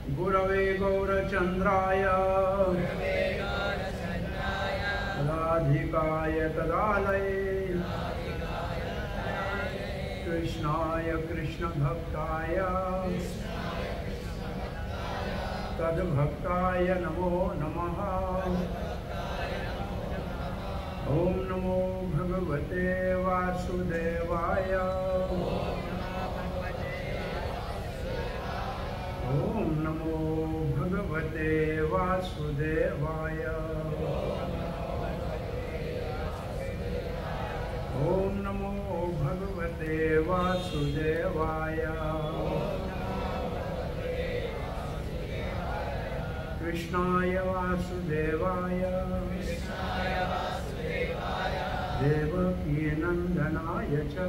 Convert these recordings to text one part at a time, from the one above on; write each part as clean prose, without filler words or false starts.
गुरवे गौरचन्द्राय राधिकाय तदालये कृष्णाय कृष्णभक्ताय तद्भक्ताय नमो नमः। ओम नमो भगवते वासुदेवाय। ओम नमो भगवते वासुदेवाय। ओम नमो भगवते वासुदेवाय। कृष्णाय वासुदेवाय देवकी नंदनाय च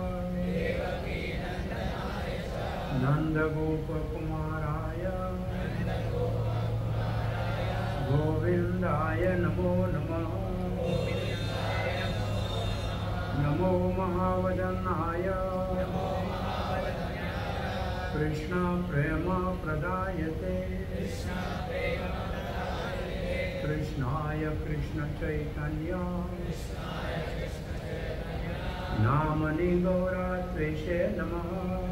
नंदगोपकुमाराय गोविंदाय नमो नमः। नमो महावदनाय कृष्ण प्रेम प्रदायते कृष्णाय कृष्ण चैतन्य नामनि गौरात्रेषे नमः।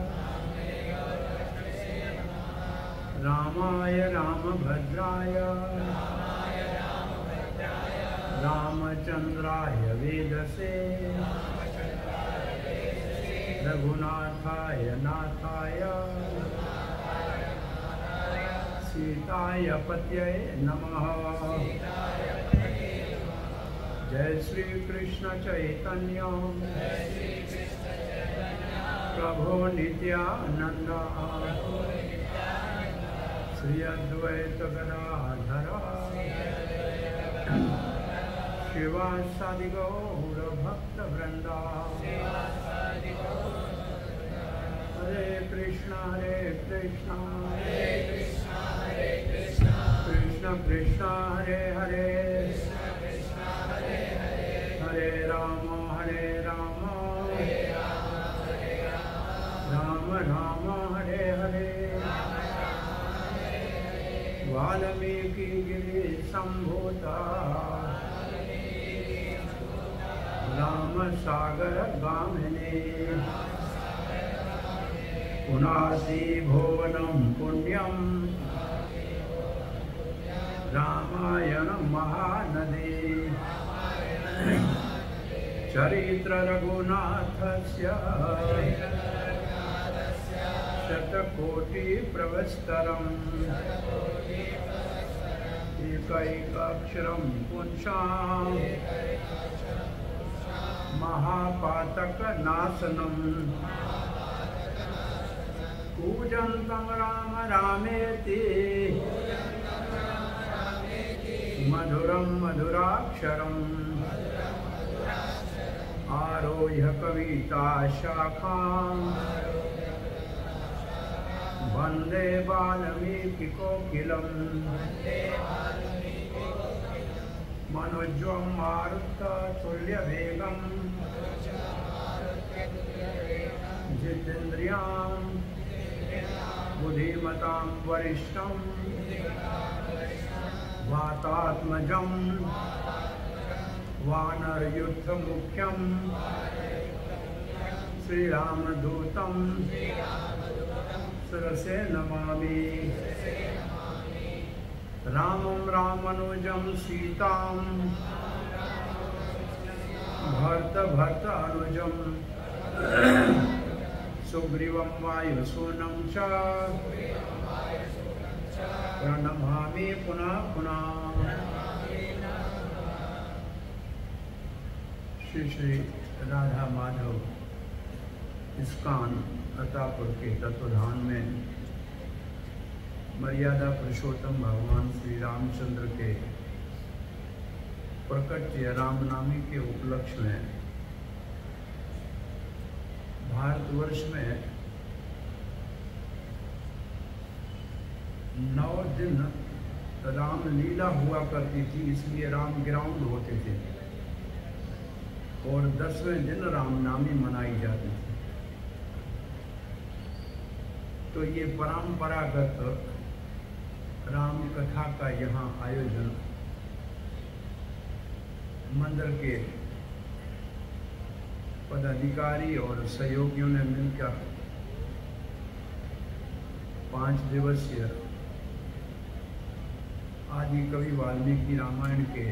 रामाय रामभद्राय रामचंद्राय वेदसे रघुनाथाय नाथाय सीताय पतये नमः। जय श्री कृष्ण चैतन्य प्रभो नित्यानंद श्री अद्वैत गदाधर शिवासादि गौर भक्त वृंदा। हरे कृष्णा कृष्ण कृष्ण हरे हरे हरे राम राम राम हरे हरे। वाल्मीकि गिरि संभूता राम सागर गामिनी पुनासी भुवनं पुण्यम रामायण महानदी। चरित्र रघुनाथस्य शतकोटि प्रवस्तरम् एकैकाक्षरं पुंसां महापातक नाशनम्। पूजन्तं राम रामेति मधुरं मधुराक्षरम्। आरोह्य कविता शाखां वन्दे वाल्मीकि कोकिलम्। मनोज्वं मारुततुल्यवेगम् जितेन्द्रियां बुद्धिमतां वरिष्ठं वातात्मजं वानरयुद्धमुख्यं श्रीरामदूतं शिरसे नमामि। रामं रामानुजं सीतां भर्तभर्तानुजं सुग्रीवं वायुसूनं च प्रणमामि पुनः पुनः। श्री श्री राधा माधव इस्कॉन अतापुर के तत्वधान में मर्यादा पुरुषोत्तम भगवान श्री रामचंद्र के प्रकट रामनामी के उपलक्ष्य में भारतवर्ष में 9 दिन रामलीला हुआ करती थी, इसलिए राम ग्राउंड होते थे और 10वें दिन रामनामी मनाई जाती थी। तो ये परंपरागत राम कथा का यहाँ आयोजन मंदिर के पदाधिकारी और सहयोगियों ने मिलकर 5 दिवसीय आदि कवि वाल्मीकि रामायण के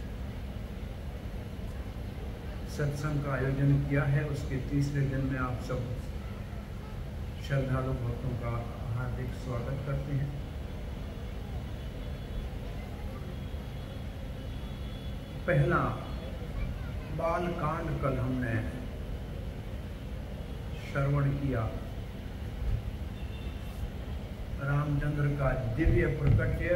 सत्संग का आयोजन किया है। उसके तीसरे दिन में आप सब श्रद्धालु भक्तों का हार्दिक स्वागत करते हैं। पहला बाल कांड कल हमने श्रवण किया। रामचंद्र का दिव्य प्रकट्य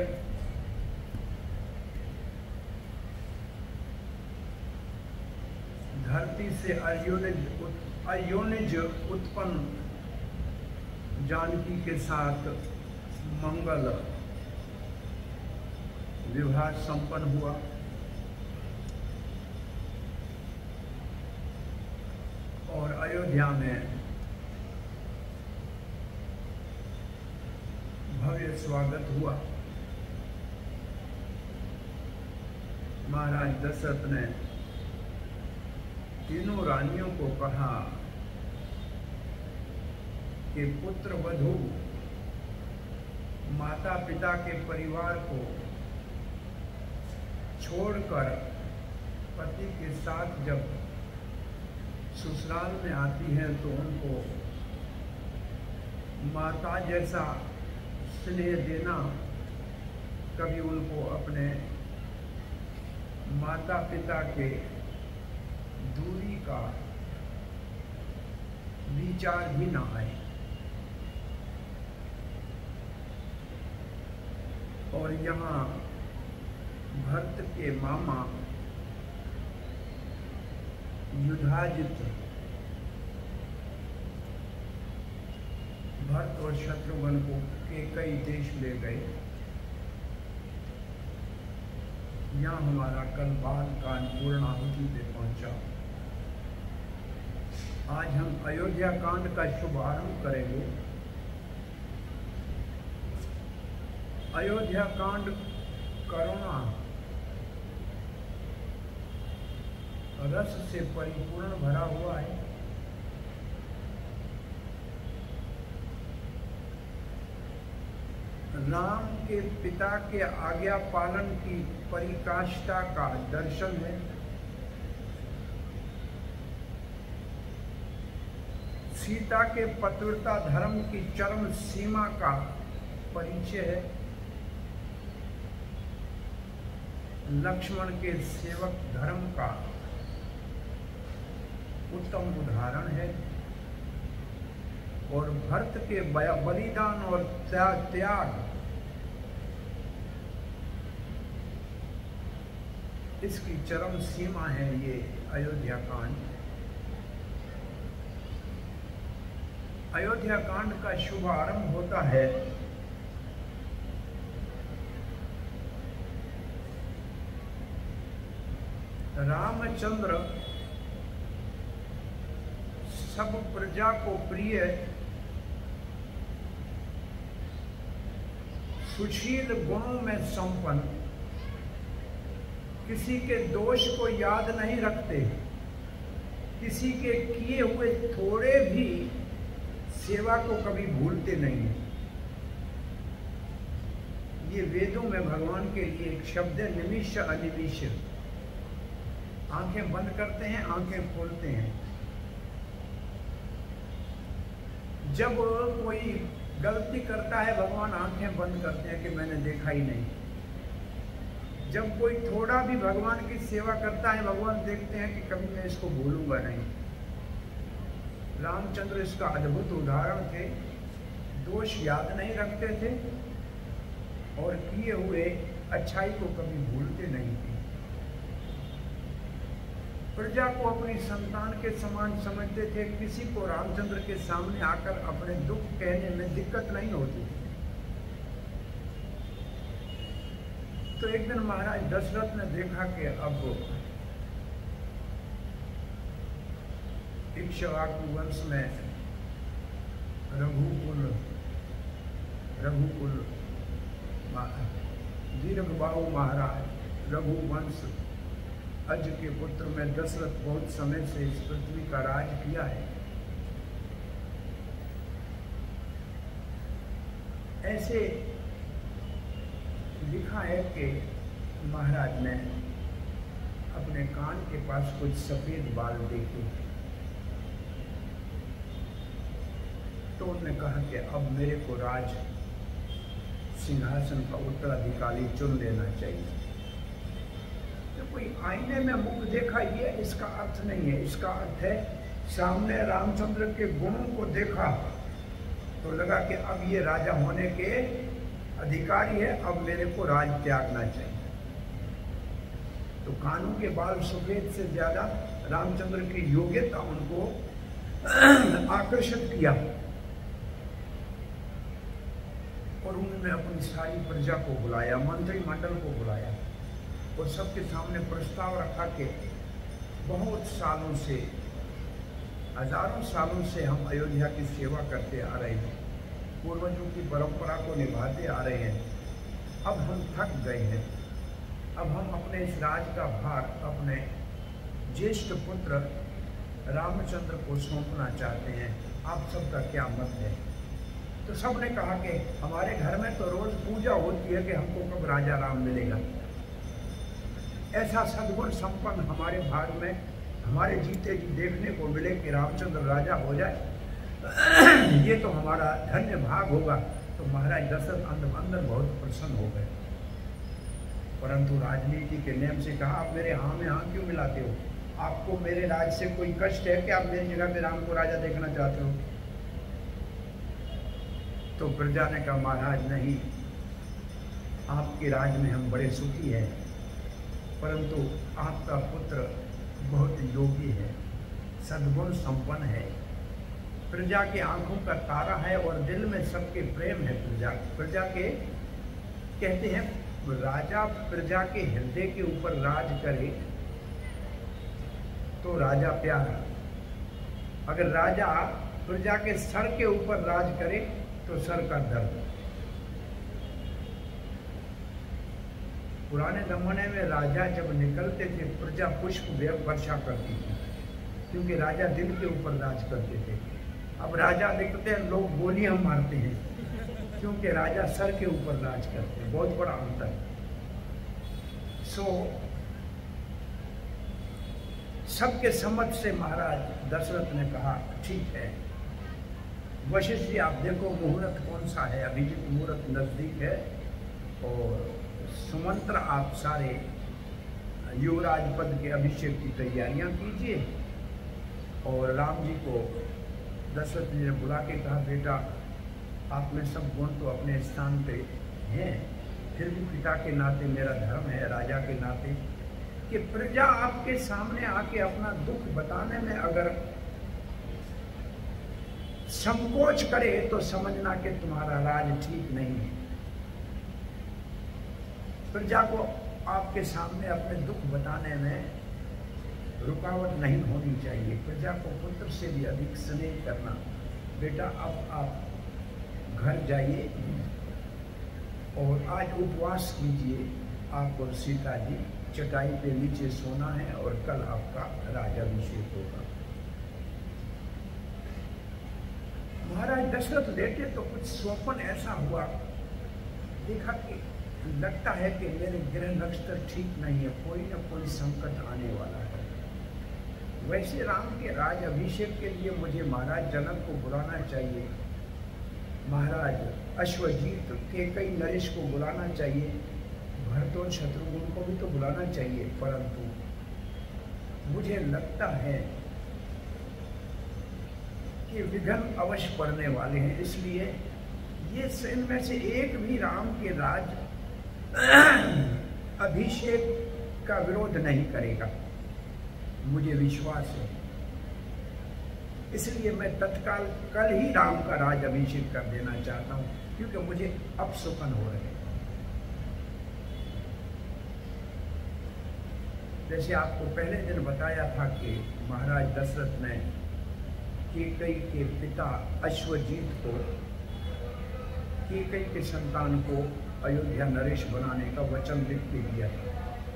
धरती से अयोनिज उत्पन्न जानकी के साथ मंगल विवाह संपन्न हुआ। और अयोध्या में भव्य स्वागत हुआ। महाराज दशरथ ने तीनों रानियों को कहा कि पुत्र वधू माता पिता के परिवार को छोड़कर पति के साथ जब ससुराल में आती हैं तो उनको माता जैसा स्नेह देना, कभी उनको अपने माता पिता के दूरी का विचार भी ना आए। और यहाँ भरत के मामा युधाजित भरत और शत्रुघ्न को के कई देश ले गए। यहाँ हमारा कल बाल कांड पूर्णाहुति पे पहुंचा। आज हम अयोध्या कांड का शुभारंभ करेंगे। अयोध्या कांड करुणा रस से परिपूर्ण भरा हुआ है। राम के पिता के आज्ञा पालन की परिकाष्ठा का दर्शन है। सीता के पतिव्रता धर्म की चरम सीमा का परिचय है। लक्ष्मण के सेवक धर्म का उत्तम उदाहरण है। और भरत के बलिदान और त्याग इसकी चरम सीमा है ये अयोध्या कांड। अयोध्या कांड का शुभारंभ होता है रामचंद्र सब प्रजा को प्रिय सुशील गुणों में संपन्न, किसी के दोष को याद नहीं रखते, किसी के किए हुए थोड़े भी सेवा को कभी भूलते नहीं। ये वेदों में भगवान के लिए एक शब्द है, निमिष अनिमिष। आंखें बंद करते हैं, आंखें खोलते हैं। जब कोई गलती करता है भगवान आंखें बंद करते हैं कि मैंने देखा ही नहीं। जब कोई थोड़ा भी भगवान की सेवा करता है भगवान देखते हैं कि कभी मैं इसको भूलूंगा नहीं। रामचंद्र इसका अद्भुत उदाहरण थे। दोष याद नहीं रखते थे और किए हुए अच्छाई को कभी भूलते नहीं थे। प्रजा को अपनी संतान के समान समझते थे। किसी को रामचंद्र के सामने आकर अपने दुख कहने में दिक्कत नहीं होती थी। तो एक दिन महाराज दशरथ ने देखा कि अब इक्ष्वाकु वंश में रघुकुल दीर्घबाहु महाराज रघुवंश अज के पुत्र में दशरथ बहुत समय से इस पृथ्वी का राज किया है। ऐसे लिखा है कि महाराज ने अपने कान के पास कुछ सफेद बाल देखे तो उन्होंने कहा कि अब मेरे को राज सिंहासन का उत्तराधिकारी चुन लेना चाहिए। तो कोई आईने में मुख देखा ये इसका अर्थ नहीं है। इसका अर्थ है सामने रामचंद्र के गुणों को देखा तो लगा कि अब ये राजा होने के अधिकारी है, अब मेरे को राज त्यागना चाहिए। तो कानों के बाल सफेद से ज्यादा रामचंद्र की योग्यता उनको आकर्षित किया और उन्होंने अपनी सारी प्रजा को बुलाया, मंत्रिमंडल को बुलाया और सबके सामने प्रस्ताव रखा कि बहुत सालों से, हजारों सालों से हम अयोध्या की सेवा करते आ रहे हैं, पूर्वजों की परंपरा को निभाते आ रहे हैं। अब हम थक गए हैं, अब हम अपने इस राज का भार अपने ज्येष्ठ पुत्र रामचंद्र को सौंपना चाहते हैं। आप सबका क्या मत है? तो सबने कहा कि हमारे घर में तो रोज पूजा होती है कि हमको कब राजा राम मिलेगा। ऐसा सद्गुण संपन्न हमारे भाग में हमारे जीते जी देखने को मिले कि रामचंद्र राजा हो जाए, ये तो हमारा धन्य भाग होगा। तो महाराज दशरथ अंदर बहुत प्रसन्न हो गए, परंतु राजनीति के नियम से कहा आप मेरे हाँ में हाँ क्यों मिलाते हो? आपको मेरे राज से कोई कष्ट है कि आप मेरी जगह पे राम को राजा देखना चाहते हो? तो प्रजा ने कहा महाराज नहीं, आपके राज में हम बड़े सुखी हैं, परंतु आपका पुत्र बहुत योगी है, सद्गुण संपन्न है, प्रजा के आंखों का तारा है और दिल में सबके प्रेम है। प्रजा के कहते हैं राजा प्रजा के हृदय के ऊपर राज करे तो राजा प्यारा, अगर राजा प्रजा के सर के ऊपर राज करे तो सर का दर्द। पुराने जमाने में राजा जब निकलते थे प्रजा पुष्प वर्षा करती थी, क्योंकि राजा दिल के ऊपर राज करते थे। अब राजा दिखते हैं लोग गोलियां मारते हैं, क्योंकि राजा सर के ऊपर राज करते हैं। बहुत बड़ा अंतर है। सबके सम्मत से महाराज दशरथ ने कहा ठीक है वशिष्ठ जी, आप देखो मुहूर्त कौन सा है, अभिजीत मुहूर्त नजदीक है और सुमंत्र आप सारे युवराज पद के अभिषेक की तैयारियां कीजिए। और राम जी को दशरथ जी ने बुला के कहा बेटा आप में सब गुण तो अपने स्थान पे हैं, फिर भी पिता के नाते मेरा धर्म है, राजा के नाते, कि प्रजा आपके सामने आके अपना दुख बताने में अगर संकोच करे तो समझना कि तुम्हारा राज ठीक नहीं है। प्रजा को आपके सामने अपने दुख बताने में रुकावट नहीं होनी चाहिए। प्रजा को पुत्र से भी अधिक स्नेह करना। बेटा अब आप घर जाइए और आज उपवास कीजिए, आप और सीता जी चटाई पे नीचे सोना है और कल आपका राजाभिषेक होगा। महाराज दशरथ देखे तो कुछ स्वप्न ऐसा हुआ, देखा कि लगता है कि मेरे ग्रह नक्षत्र ठीक नहीं है, कोई ना कोई संकट आने वाला है। वैसे राम के राज अभिषेक के लिए मुझे महाराज जनक को बुलाना चाहिए, महाराज अश्वजीत के कई नरेश को बुलाना चाहिए, भरत और शत्रुघ्न को भी तो बुलाना चाहिए, परंतु मुझे लगता है कि विघ्न अवश्य पड़ने वाले हैं, इसलिए ये इनमें से एक भी राम के राज अभिषेक का विरोध नहीं करेगा, मुझे विश्वास है। इसलिए मैं तत्काल कल ही राम का राज अभिषेक कर देना चाहता हूं, क्योंकि मुझे अपशकुन हो रहे हैं। जैसे आपको पहले दिन बताया था कि महाराज दशरथ ने कैकेयी के पिता अश्वजीत को कैकेयी के संतान को अयोध्या नरेश बनाने का वचन लिख के दिया था।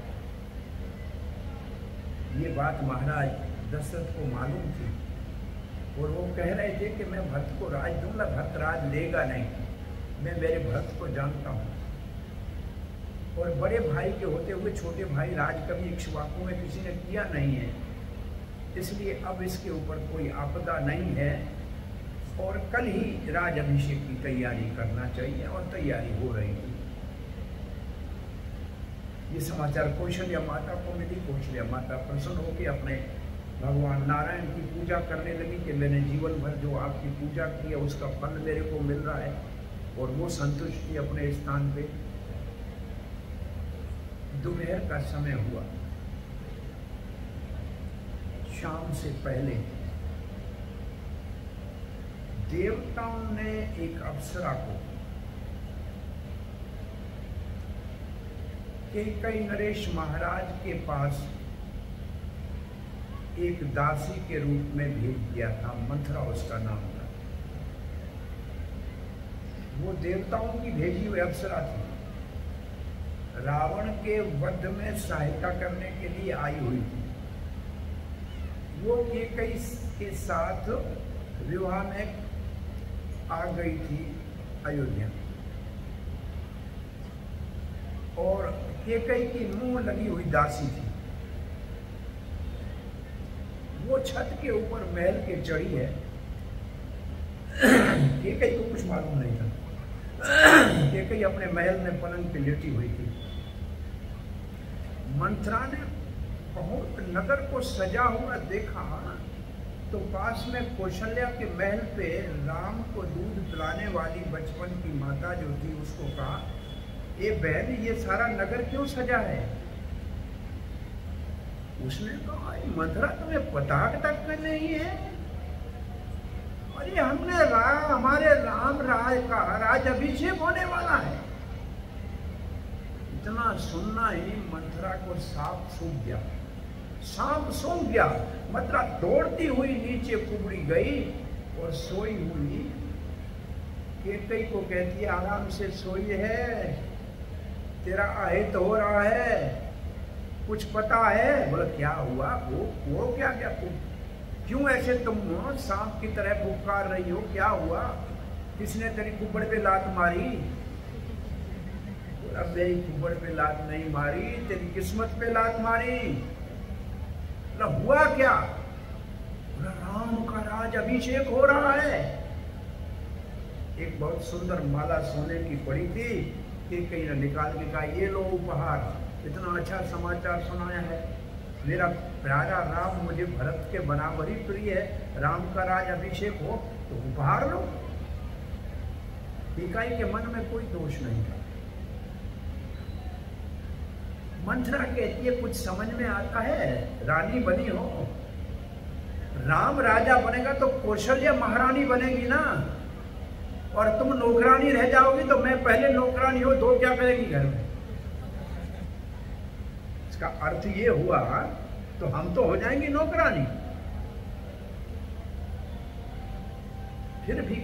ये बात महाराज दशरथ को मालूम थी और वो कह रहे थे कि मैं भरत को राज दूंगा, भरत राज लेगा नहीं, मैं मेरे भरत को जानता हूँ। और बड़े भाई के होते हुए छोटे भाई राज कभी इक्ष्वाकु में किसी ने किया नहीं है, इसलिए अब इसके ऊपर कोई आपदा नहीं है और कल ही राज अभिषेक की तैयारी करना चाहिए और तैयारी हो रही थी। ये समाचार कौशल्या माता को मिली। कौशल्या माता प्रसन्न होकर अपने भगवान नारायण की पूजा करने लगी कि मैंने जीवन भर जो आपकी पूजा की है उसका फल मेरे को मिल रहा है, और वो संतुष्ट थी अपने स्थान पे। दोपहर का समय हुआ, शाम से पहले देवताओं ने एक अप्सरा को कैकेयी नरेश महाराज के पास एक दासी के रूप में भेज दिया था। मंथरा उसका नाम था। वो देवताओं की भेजी हुई अप्सरा थी, रावण के वध में सहायता करने के लिए आई हुई थी। वो कैकेयी के साथ विवाह में आ गई थी अयोध्या, और कैकेयी की मुंह लगी हुई दासी थी। वो छत के ऊपर महल के चढ़ी है। कैकेयी को कुछ मालूम नहीं था। कैकेयी अपने महल में पलंग पे लेटी हुई थी। मंथरा ने बहुत नगर को सजा हुआ देखा तो पास में कौशल्या के महल पे राम को दूध पिलाने वाली बचपन की माता जो थी उसको कहा, ए बहन, ये सारा नगर क्यों सजा है? उसने कहा, मंथरा तुम्हें पता तक नहीं है? अरे हमने हमारे राम राज का राज अभिषेक होने वाला है। इतना सुनना ही मंथरा को सांप सूंघ गया। सांप सूंघ गया। मंथरा दौड़ती हुई नीचे कुबड़ी गई और सोई हुई कैकेयी को कहती है, आराम से सोई है, तेरा अहित हो रहा है, कुछ पता है? बोला, क्या हुआ? वो क्या क्या क्यों ऐसे तुम सांप की तरह पुकार रही हो? क्या हुआ? किसने तेरी कुबड़ पे लात मारी? बोला, मेरी कुबड़ पे लात नहीं मारी, तेरी किस्मत पे लात मारी। बोला, हुआ क्या? बोला, राम का राज अभिषेक हो रहा है। एक बहुत सुंदर माला सोने की पड़ी थी, कैकेयी ने निकाल के कहा, ये लो उपहार, इतना अच्छा समाचार सुनाया है। मेरा प्यारा राम मुझे भरत के बराबर ही प्रिय है, राम का राज अभिषेक हो तो उपहार लो। कैकेयी के मन में कोई दोष नहीं था। मंथरा कहती है, कुछ समझ में आता है? रानी बनी हो, राम राजा बनेगा तो कौशल्या महारानी बनेगी ना, और तुम नौकरानी रह जाओगी तो मैं पहले नौकरानी हो, दो क्या करेगी घर में? इसका अर्थ ये हुआ तो हम तो हो जाएंगी नौकरानी। फिर भी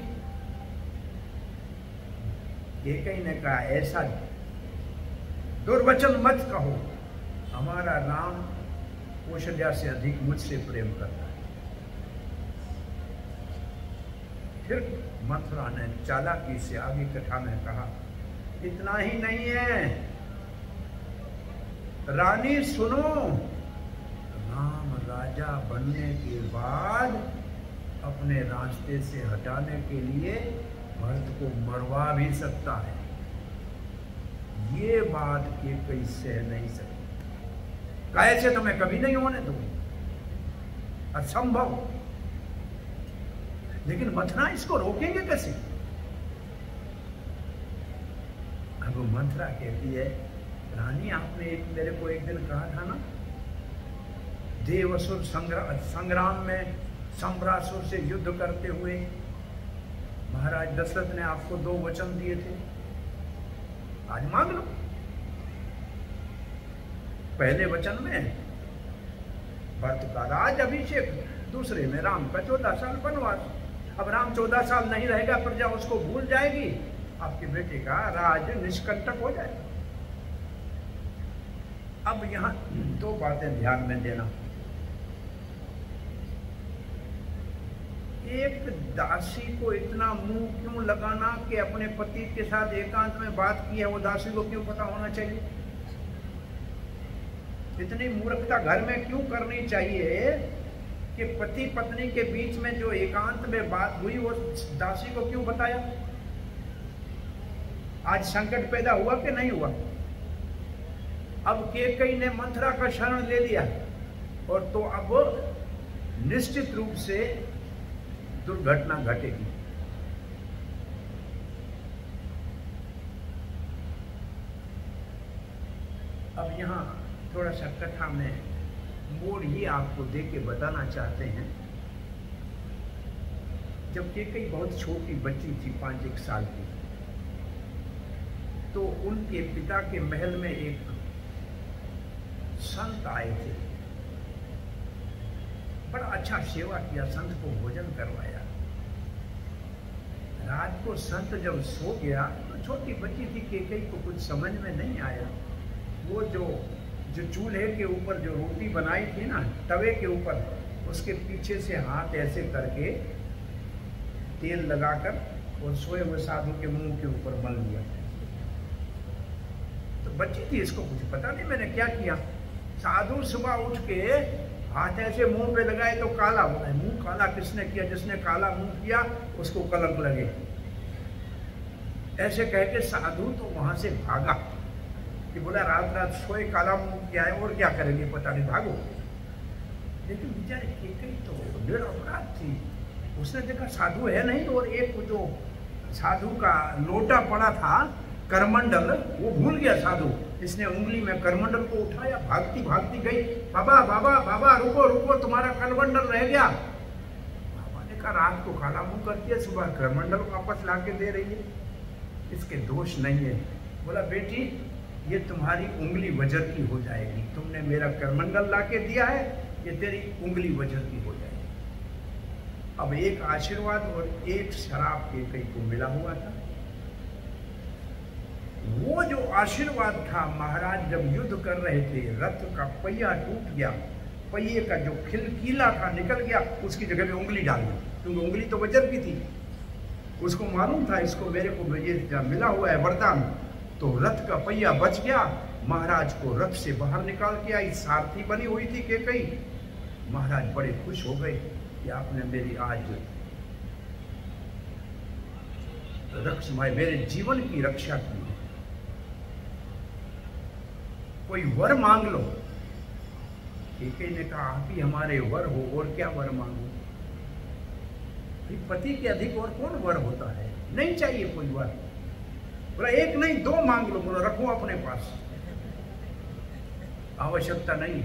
कैकेयी ने कहा, ऐसा दुर्वचन मत कहो, हमारा राम कौशल्या से अधिक मुझसे प्रेम करता है। फिर मथुरा ने चालाकी से आगे कथा में कहा, इतना ही नहीं है रानी, सुनो, राम राजा बनने के बाद अपने रास्ते से हटाने के लिए भरत को मरवा भी सकता है। ये बात कैकेयी सह नहीं सकती। कैसे तो मैं कभी नहीं होने दूंगी, असंभव। लेकिन मंथरा इसको रोकेंगे कैसे? अब मंथरा कहती है, रानी आपने मेरे को एक दिन कहा था ना, देवासुर संग्राम में सम्रासुर से युद्ध करते हुए महाराज दशरथ ने आपको 2 वचन दिए थे, आज मांग लो। पहले वचन में भरत का राज अभिषेक, दूसरे में राम का 14 साल वनवास। अब राम 14 साल नहीं रहेगा, प्रजा उसको भूल जाएगी, आपके बेटे का राज निष्कंटक हो जाएगा। अब यहाँ दो बातें ध्यान में देना। एक दासी को इतना मुंह क्यों लगाना कि अपने पति के साथ एकांत में बात की है, वो दासी को क्यों पता होना चाहिए? इतनी मूर्खता घर में क्यों करनी चाहिए कि पति पत्नी के बीच में जो एकांत में बात हुई वो दासी को क्यों बताया? आज संकट पैदा हुआ कि नहीं हुआ? अब कैकेयी ने मंथरा का शरण ले लिया और तो अब निश्चित रूप से दुर्घटना घटेगी। अब यहाँ थोड़ा सा कथा में मोड़ ही आपको दे के बताना चाहते हैं। जब कैकेयी बहुत छोटी बच्ची थी, 5-1 साल की, तो उनके पिता के महल में एक संत आए थे। बड़ा अच्छा सेवा किया, संत को भोजन करवाया। रात को संत जब सो गया तो छोटी बच्ची थी कैकेयी को कुछ समझ में नहीं आया। वो जो चूल्हे के ऊपर जो रोटी बनाई थी ना, तवे के ऊपर, उसके पीछे से हाथ ऐसे करके तेल लगाकर और सोए हुए साधु के मुंह के ऊपर मल दिया। तो बच्ची थी, इसको कुछ पता नहीं मैंने क्या किया। साधु सुबह उठ के हाथ ऐसे मुंह पे लगाए तो काला हो गया। मुंह काला किसने किया? जिसने काला मुंह किया उसको कलंक लगे। ऐसे कह के साधु तो वहां से भागा कि बोला रात सोए काला मुंह किया है और क्या करेंगे पता नहीं, भागो। लेकिन बेचारे कैकेयी तो निरपराध थी। उसने देखा साधु है नहीं, और एक जो साधु का लोटा पड़ा था करमंडल, वो भूल गया साधु। इसने उंगली में करमंडल को उठाया, भागती भागती गई। बाबा बाबा बाबा रुको रुको, तुम्हारा करमंडल रह गया। बाबा ने कहा रात को काला मुंह करती है, सुबह करमंडल वापस ला के दे रही है, इसके दोष नहीं है। बोला बेटी ये तुम्हारी उंगली वज्र की हो जाएगी, तुमने मेरा करमंडल ला के दिया है, ये तेरी उंगली वज्र की हो जाएगी। अब एक आशीर्वाद और एक शराब कैकेयी को मिला हुआ था। वो जो आशीर्वाद था, महाराज जब युद्ध कर रहे थे, रथ का पहिया टूट गया, पहिए का जो खिलकीला था निकल गया, उसकी जगह में उंगली डाल दी, क्योंकि उंगली तो वज्र की थी। उसको मालूम था इसको मेरे को ये मिला हुआ है वरदान, तो रथ का पहिया बच गया। महाराज को रथ से बाहर निकाल के आई, सारथी बनी हुई थी कैकेयी। महाराज बड़े खुश हो गए कि आपने मेरी आज मेरे जीवन की रक्षा की। कोई वर मांग लो। कैकेयी ने कहा आप ही हमारे वर हो, और क्या वर मांगो? पति के अधिक और कौन वर होता है? नहीं चाहिए कोई वर। बोला एक नहीं 2 मांग लो। बोला रखो अपने पास, आवश्यकता नहीं।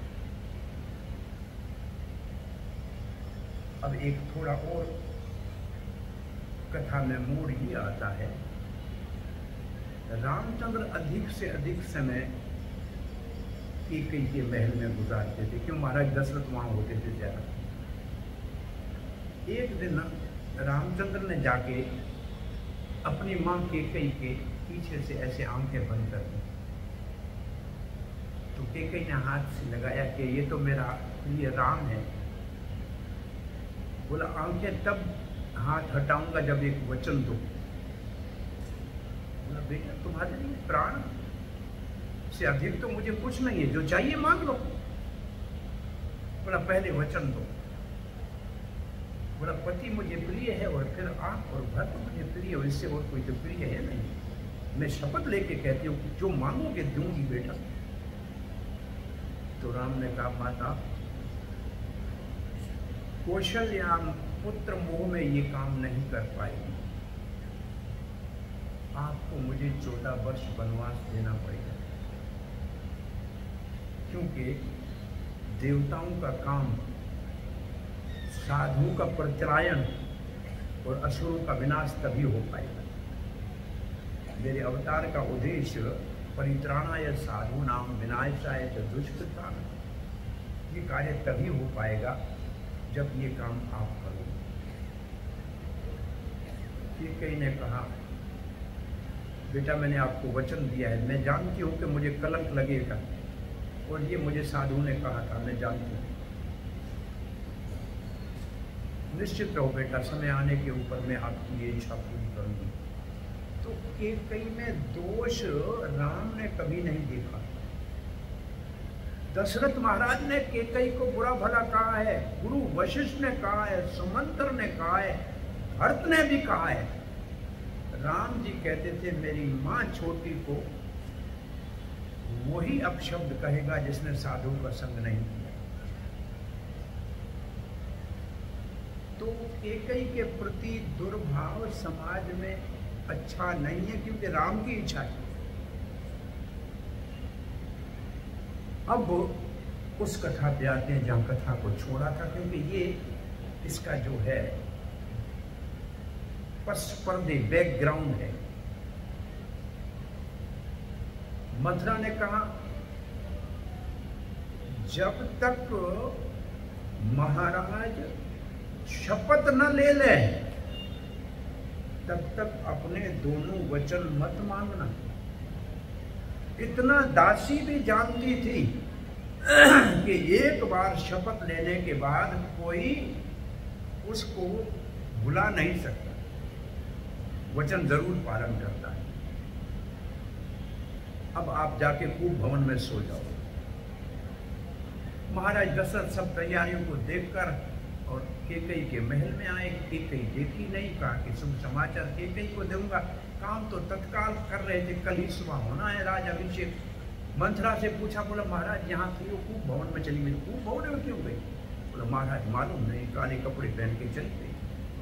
अब एक थोड़ा और कथा में मोड़ ये आता है। रामचंद्र अधिक से अधिक समय कैकेयी के महल में गुजारते थे, क्यों? महाराज दशरथ वहां होते थे ज्यादा। एक दिन रामचंद्र ने जाके अपनी मां कैकेयी के पीछे से ऐसे आंखें बंद कर दी। तो कैकेयी ने हाथ से लगाया कि ये तो मेरा प्रिय राम है। बोला आंखें तब हाथ हटाऊंगा जब एक वचन दो। बोला बेटा तुम्हारे लिए प्राण से अधिक तो मुझे कुछ नहीं है, जो चाहिए मांग लो। बोला पहले वचन दो। बोला पति मुझे प्रिय है और फिर आप और भक्त मुझे प्रिय हो, इससे और कोई तो प्रिय है नहीं। मैं शपथ लेके कहती हूँ कि जो मांगोगे दूंगी बेटा। तो राम ने कहा माता कौशल्या पुत्र मोह में ये काम नहीं कर पाएगी, आपको मुझे 14 वर्ष वनवास देना पड़ेगा, क्योंकि देवताओं का काम साधुओं का प्रचरायण और असुरों का विनाश तभी हो पाएगा। मेरे अवतार का उद्देश्य परित्राणाय साधूनां विनाशाय च दुष्कृतां, ये कार्य तभी हो पाएगा जब ये काम आप करो। कैकेयी ने कहा बेटा मैंने आपको वचन दिया है, मैं जानती हूँ कि मुझे कलंक लगेगा, और ये मुझे साधु ने कहा था, मैं जानती हूँ। निश्चित रहो बेटा, समय आने के ऊपर मैं आपकी ये इच्छा पूरी करूंगी। तो कैकेयी में दोष राम ने कभी नहीं देखा। दशरथ महाराज ने कैकेयी को बुरा भला कहा है, गुरु वशिष्ठ ने कहा है, सुमंत्र ने कहा है, भरत ने भी कहा है। राम जी कहते थे मेरी मां छोटी को वही अपशब्द कहेगा जिसने साधु का संग नहीं किया। तो कैकेयी के प्रति दुर्भाव समाज में अच्छा नहीं है, क्योंकि राम की इच्छा थी। अब उस कथा पे आते हैं जहां कथा को छोड़ा था, क्योंकि ये इसका जो है पर्दे बैकग्राउंड है। मथुरा ने कहा जब तक महाराज शपथ न ले ले तब तक अपने दोनों वचन मत मांगना। इतना दासी भी जानती थी कि एक बार शपथ लेने के बाद कोई उसको भुला नहीं सकता, वचन जरूर पालन करता है। अब आप जाके कूप भवन में सो जाओ। महाराज दशरथ सब तैयारियों को देखकर और कैकेयी के महल में आए। कैकेयी देखी नहीं, कहा कि शुभ समाचार कैकेयी को दूंगा, काम तो तत्काल कर रहे थे, कल ही सुबह होना है राज अभिषेक। मंथरा से पूछा, बोला महाराज यहाँ थी वो कूप भवन में चली गई। कूप भवन में क्यों गई? बोला महाराज मालूम नहीं, काले कपड़े पहन के चली गई।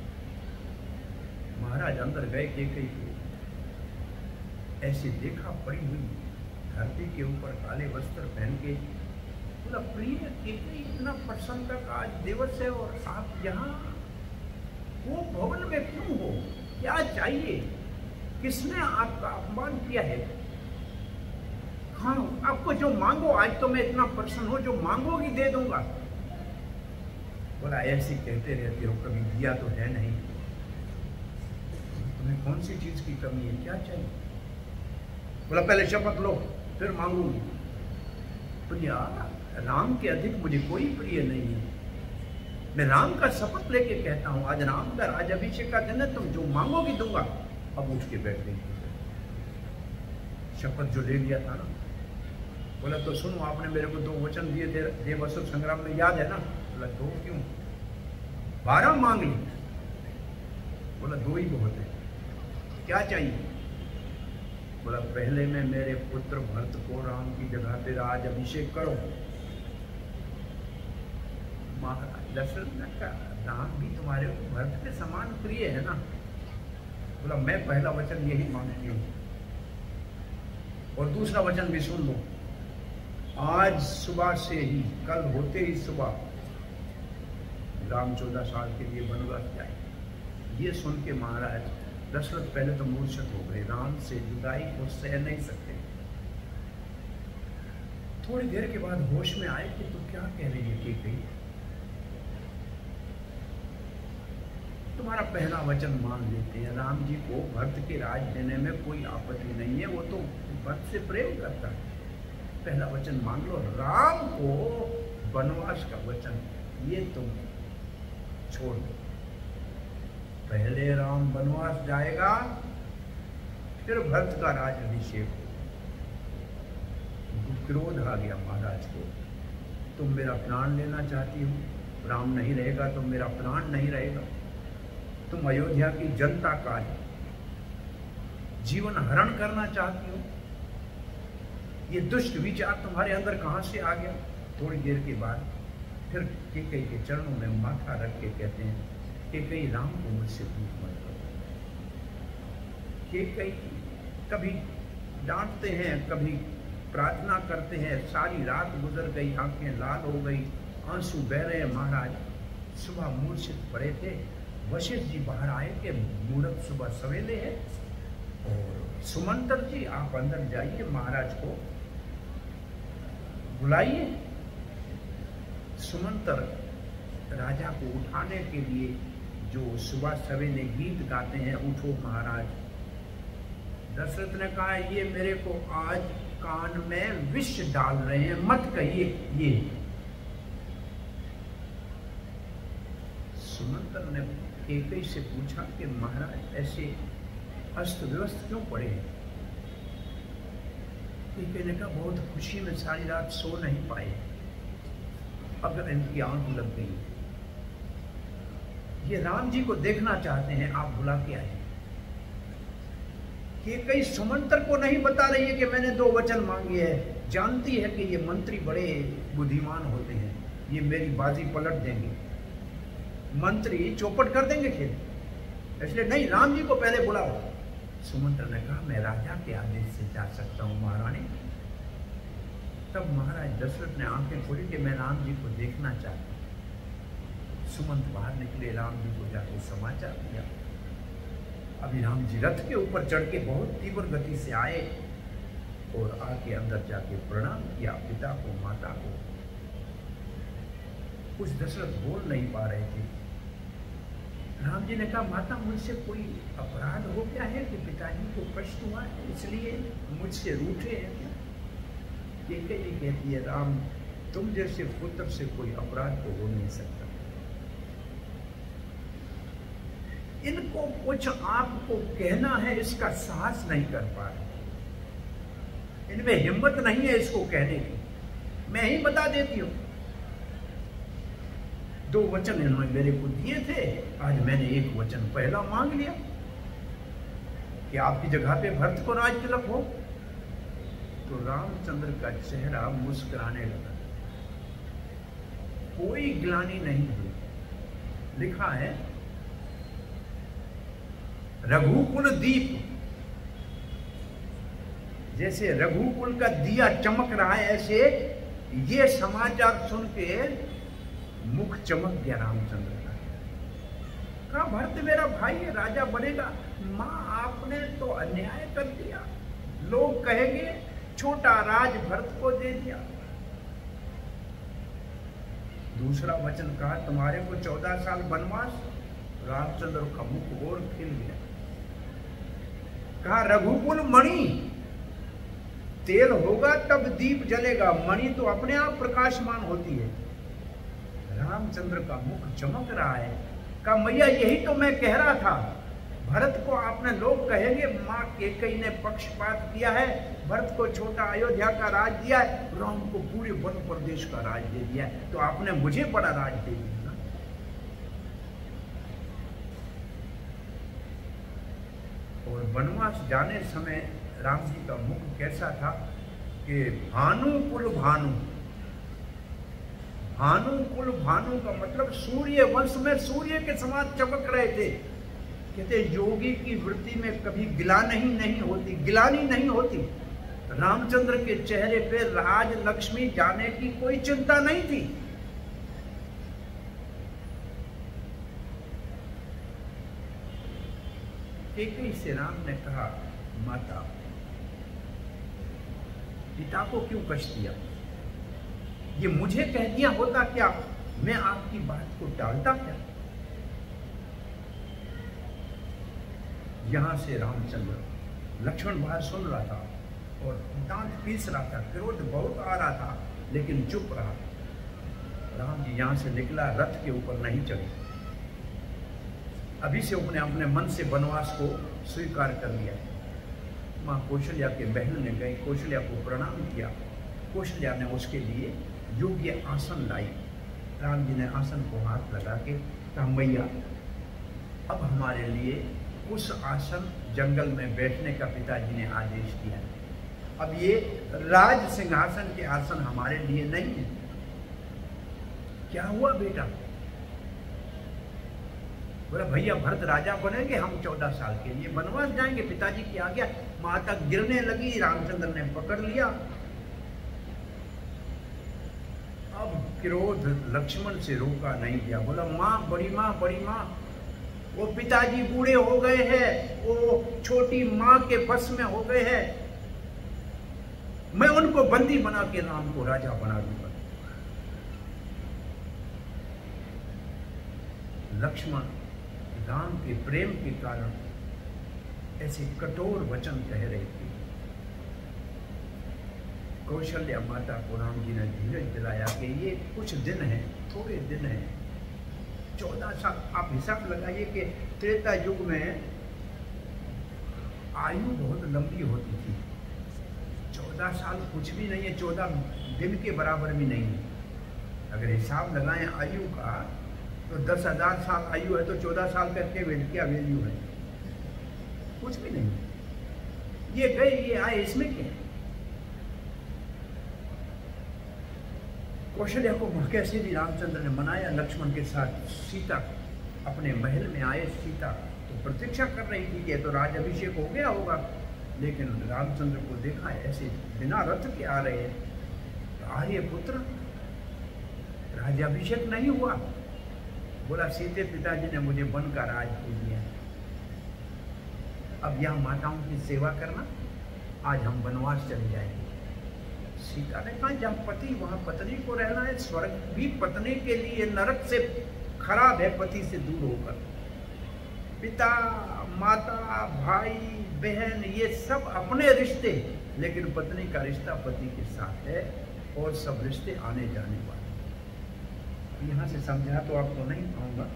महाराज अंदर गए, कैकेयी को ऐसे देखा पड़ी हुई धरती के ऊपर काले वस्त्र पहन के। बोला प्रिय कैकेयी, इतना प्रसन्न तक आज दिवस है और आप यहाँ वो भवन में क्यों हो? क्या चाहिए? किसने आपका अपमान किया है? हाँ, आपको जो मांगो, आज तो मैं इतना प्रसन्न हूं, जो मांगोगी दे दूंगा। बोला ऐसे कहते रहते हो, कभी दिया तो है नहीं। तुम्हें कौन सी चीज की कमी है, क्या चाहिए? बोला पहले शपथ लो फिर मांगूंगी। प्रिया, राम के अधिक मुझे कोई प्रिय नहीं है। मैं राम का शपथ लेके कहता हूं, आज राम का राजाभिषेक का दिन है, तुम जो मांगोगी दूंगा। अब उठ के बैठ गई। शपथ जो ले लिया था ना, बोला तो सुनो, आपने मेरे को 2 वचन दिए थे देवासुर संग्राम में, याद है ना? बोला 2 क्यों, 12 मांग ली। बोला 2 ही बहुत है, क्या चाहिए? बोला पहले में मेरे पुत्र भरत को राम की जगह पे राज अभिषेक करो। महाराज दशरथ ने कहा राम भी तुम्हारे भरत के समान प्रिय है ना? बोला मैं पहला वचन यही मांगती हूँ, और दूसरा वचन भी सुन लो, आज सुबह से ही, कल होते ही सुबह राम 14 साल के लिए वनवास जाए। ये सुन के महाराज दशरथ पहले तो मूर्छित हो गए, राम से जुदाई को सह नहीं सकते। थोड़ी देर के बाद होश में आए कि तो क्या कह रही है कैकेयी, तुम्हारा पहला वचन मान लेते हैं, राम जी को भरत के राज देने में कोई आपत्ति नहीं है, वो तो भरत से प्रेम करता है, पहला वचन मान लो, राम को वनवास का वचन ये तुम छोड़ दो। पहले राम वनवास जाएगा, फिर भरत का राज्याभिषेक। क्रोध आ गया महाराज को, तुम मेरा प्राण लेना चाहती हो, राम नहीं रहेगा तो मेरा प्राण नहीं रहेगा। तुम अयोध्या की जनता का जीवन हरण करना चाहती हो, ये दुष्ट विचार तुम्हारे अंदर कहां से आ गया? थोड़ी देर के बाद फिर कैकेयी के चरणों में माथा रख के कहते हैं, कैकेयी राम को मुझसे दूर मत करो। कैकेयी कभी डांटते हैं, कभी प्रार्थना करते हैं, सारी रात गुजर गई, आंखें लाल हो गई, आंसू बह रहे हैं। महाराज सुबह मूर्छित पड़े थे, वशिष्ठ जी बाहर आए कि मुहूर्त सुबह सवेरे है, और सुमंत्र जी आप अंदर जाइए, महाराज को बुलाइए। सुमंत्र राजा को उठाने के लिए जो सुबह सवेरे गीत गाते हैं, उठो महाराज, दशरथ ने कहा ये मेरे को आज कान में विष डाल रहे हैं, मत कहिए ये। सुमंत्र ने कैकेयी से पूछा कि महाराज ऐसे अस्त व्यस्त क्यों पड़े हैं? कैकेयी ने कहा बहुत खुशी में सारी रात सो नहीं पाए, अब इनकी आंख लग गई, ये राम जी को देखना चाहते हैं, आप बुला के आए। कैकेयी सुमंत्र को नहीं बता रही है कि मैंने 2 वचन मांगे हैं, जानती है कि ये मंत्री बड़े बुद्धिमान होते हैं, ये मेरी बाजी पलट देंगे, मंत्री चौपट कर देंगे खेल, इसलिए नहीं, राम जी को पहले बुलाओ। सुमंत्र ने कहा मैं राजा के आदेश से जा सकता हूं महारानी। तब महाराज दशरथ ने आंखें खोली कि मैं राम जी को देखना चाहता हूं। सुमंत बाहर निकले, राम जी को जाके समाचार दिया। अभी राम जी रथ के ऊपर चढ़ के बहुत तीव्र गति से आए और आके अंदर जाके प्रणाम किया पिता को, माता को। कुछ दशरथ बोल नहीं पा रहे थे। राम जी ने कहा माता मुझसे कोई अपराध हो गया है कि पिताजी को कष्ट हुआ है इसलिए मुझसे रूठे हैं क्या? कैकेयी कहती है राम तुम जैसे पुत्र से कोई अपराध तो हो नहीं सकता। इनको कुछ आपको कहना है इसका साहस नहीं कर पा रहे, इनमें हिम्मत नहीं है इसको कहने की। मैं ही बता देती हूं, 2 वचन इन्होंने मेरे को दिए थे, आज मैंने 1 वचन पहला मांग लिया कि आपकी जगह पे भरत को राज तिलक हो। तो रामचंद्र का चेहरा मुस्कुराने लगा, कोई ग्लानि नहीं हुई। लिखा है रघुकुल दीप, जैसे रघुकुल का दिया चमक रहा है ऐसे ये समाचार सुन के मुख चमक गया रामचंद्र का। कहा भरत मेरा भाई है, राजा बनेगा। मां आपने तो अन्याय कर दिया, लोग कहेंगे छोटा राज भरत को दे दिया। दूसरा वचन कहा तुम्हारे को 14 साल वनवास। रामचंद्र का मुख और खिल गया। कहा रघुकुल मणि, तेल होगा तब दीप जलेगा, मणि तो अपने आप प्रकाशमान होती है। रामचंद्र का मुख चमक रहा है। कहा मैया यही तो मैं कह रहा था, भरत को आपने लोग कहेंगे मां कैकेयी ने पक्षपात किया है, भरत को छोटा अयोध्या का राज दिया है, राम को पूरे वन प्रदेश का राज दे दिया है, तो आपने मुझे बड़ा राज दे दिया ना। और वनवास जाने समय राम जी का मुख कैसा था कि भानु कुल भानु, भानु कुल भानु का मतलब सूर्य वंश में सूर्य के समान चमक रहे थे। कहते योगी की वृत्ति में कभी गिलानी नहीं होती, गिलानी नहीं होती। रामचंद्र के चेहरे पे राज लक्ष्मी जाने की कोई चिंता नहीं थी। कैकेयी से राम ने कहा माता पिता को क्यों कष्ट दिया, ये मुझे कह दिया होता क्या, मैं आपकी बात को टालता क्या। यहां से रामचंद्र, लक्ष्मण बाहर सुन रहा था और दांत पीस रहा था, क्रोध बहुत आ रहा था लेकिन चुप रहा। राम जी यहां से निकला, रथ के ऊपर नहीं चढ़े, अभी से अपने अपने मन से वनवास को स्वीकार कर लिया। मां कौशल्या के बहन ने गई, कौशल्या को प्रणाम किया, कौशल्या ने उसके लिए योग्य आसन लाई। राम जी ने आसन को हाथ लगा के कहा मैया अब हमारे लिए उस आसन जंगल में बैठने का पिताजी ने आदेश दिया, अब ये राज सिंहासन के आसन हमारे लिए नहीं है। क्या हुआ बेटा? बोला भैया भरत राजा बनेंगे, हम 14 साल के लिए वनवास जाएंगे, पिताजी की आज्ञा। माता गिरने लगी, रामचंद्र ने पकड़ लिया। अब क्रोध लक्ष्मण से रोका नहीं गया, बोला माँ बड़ी माँ बड़ी माँ, वो पिताजी बूढ़े हो गए हैं, वो छोटी माँ के बस में हो गए हैं, मैं उनको बंदी बना के राम को राजा बना दूंगा। लक्ष्मण राम के प्रेम के कारण ऐसे कठोर वचन कह रही थी। कौशल्या माता को राम जी ने धीरज दिलाया कि ये कुछ दिन हैं, थोड़े दिन हैं, 14 साल। आप हिसाब लगाइए कि त्रेता युग में आयु बहुत लंबी होती थी। 14 साल कुछ भी नहीं है, 14 दिन के बराबर भी नहीं है। अगर हिसाब लगाएं आयु का तो 10,000 साल आयु है, तो 14 साल करके क्या वैल्यू है? कुछ भी नहीं। ये गए, ये आए, इसमें क्या? कौशल्या को कैसे भी रामचंद्र ने मनाया। लक्ष्मण के साथ सीता अपने महल में आए। सीता तो प्रतीक्षा कर रही थी कि तो राजाभिषेक हो गया होगा, लेकिन रामचंद्र को देखा ऐसे बिना रथ के आ रहे हैं। तो आर्य पुत्र, राजाभिषेक नहीं हुआ। बोला सीते पिताजी ने मुझे वन का राज दे दिया, अब यहाँ माताओं की सेवा करना, आज हम वनवास चले जाएंगे। सीता ने कहा जहाँ पति वहां पत्नी को रहना है। स्वर्ग भी पत्नी के लिए नरक से खराब है पति से दूर होकर। पिता, माता, भाई, बहन, ये सब अपने रिश्ते, लेकिन पत्नी का रिश्ता पति के साथ है, और सब रिश्ते आने जाने वाले। यहां से समझा तो आपको नहीं पाऊंगा।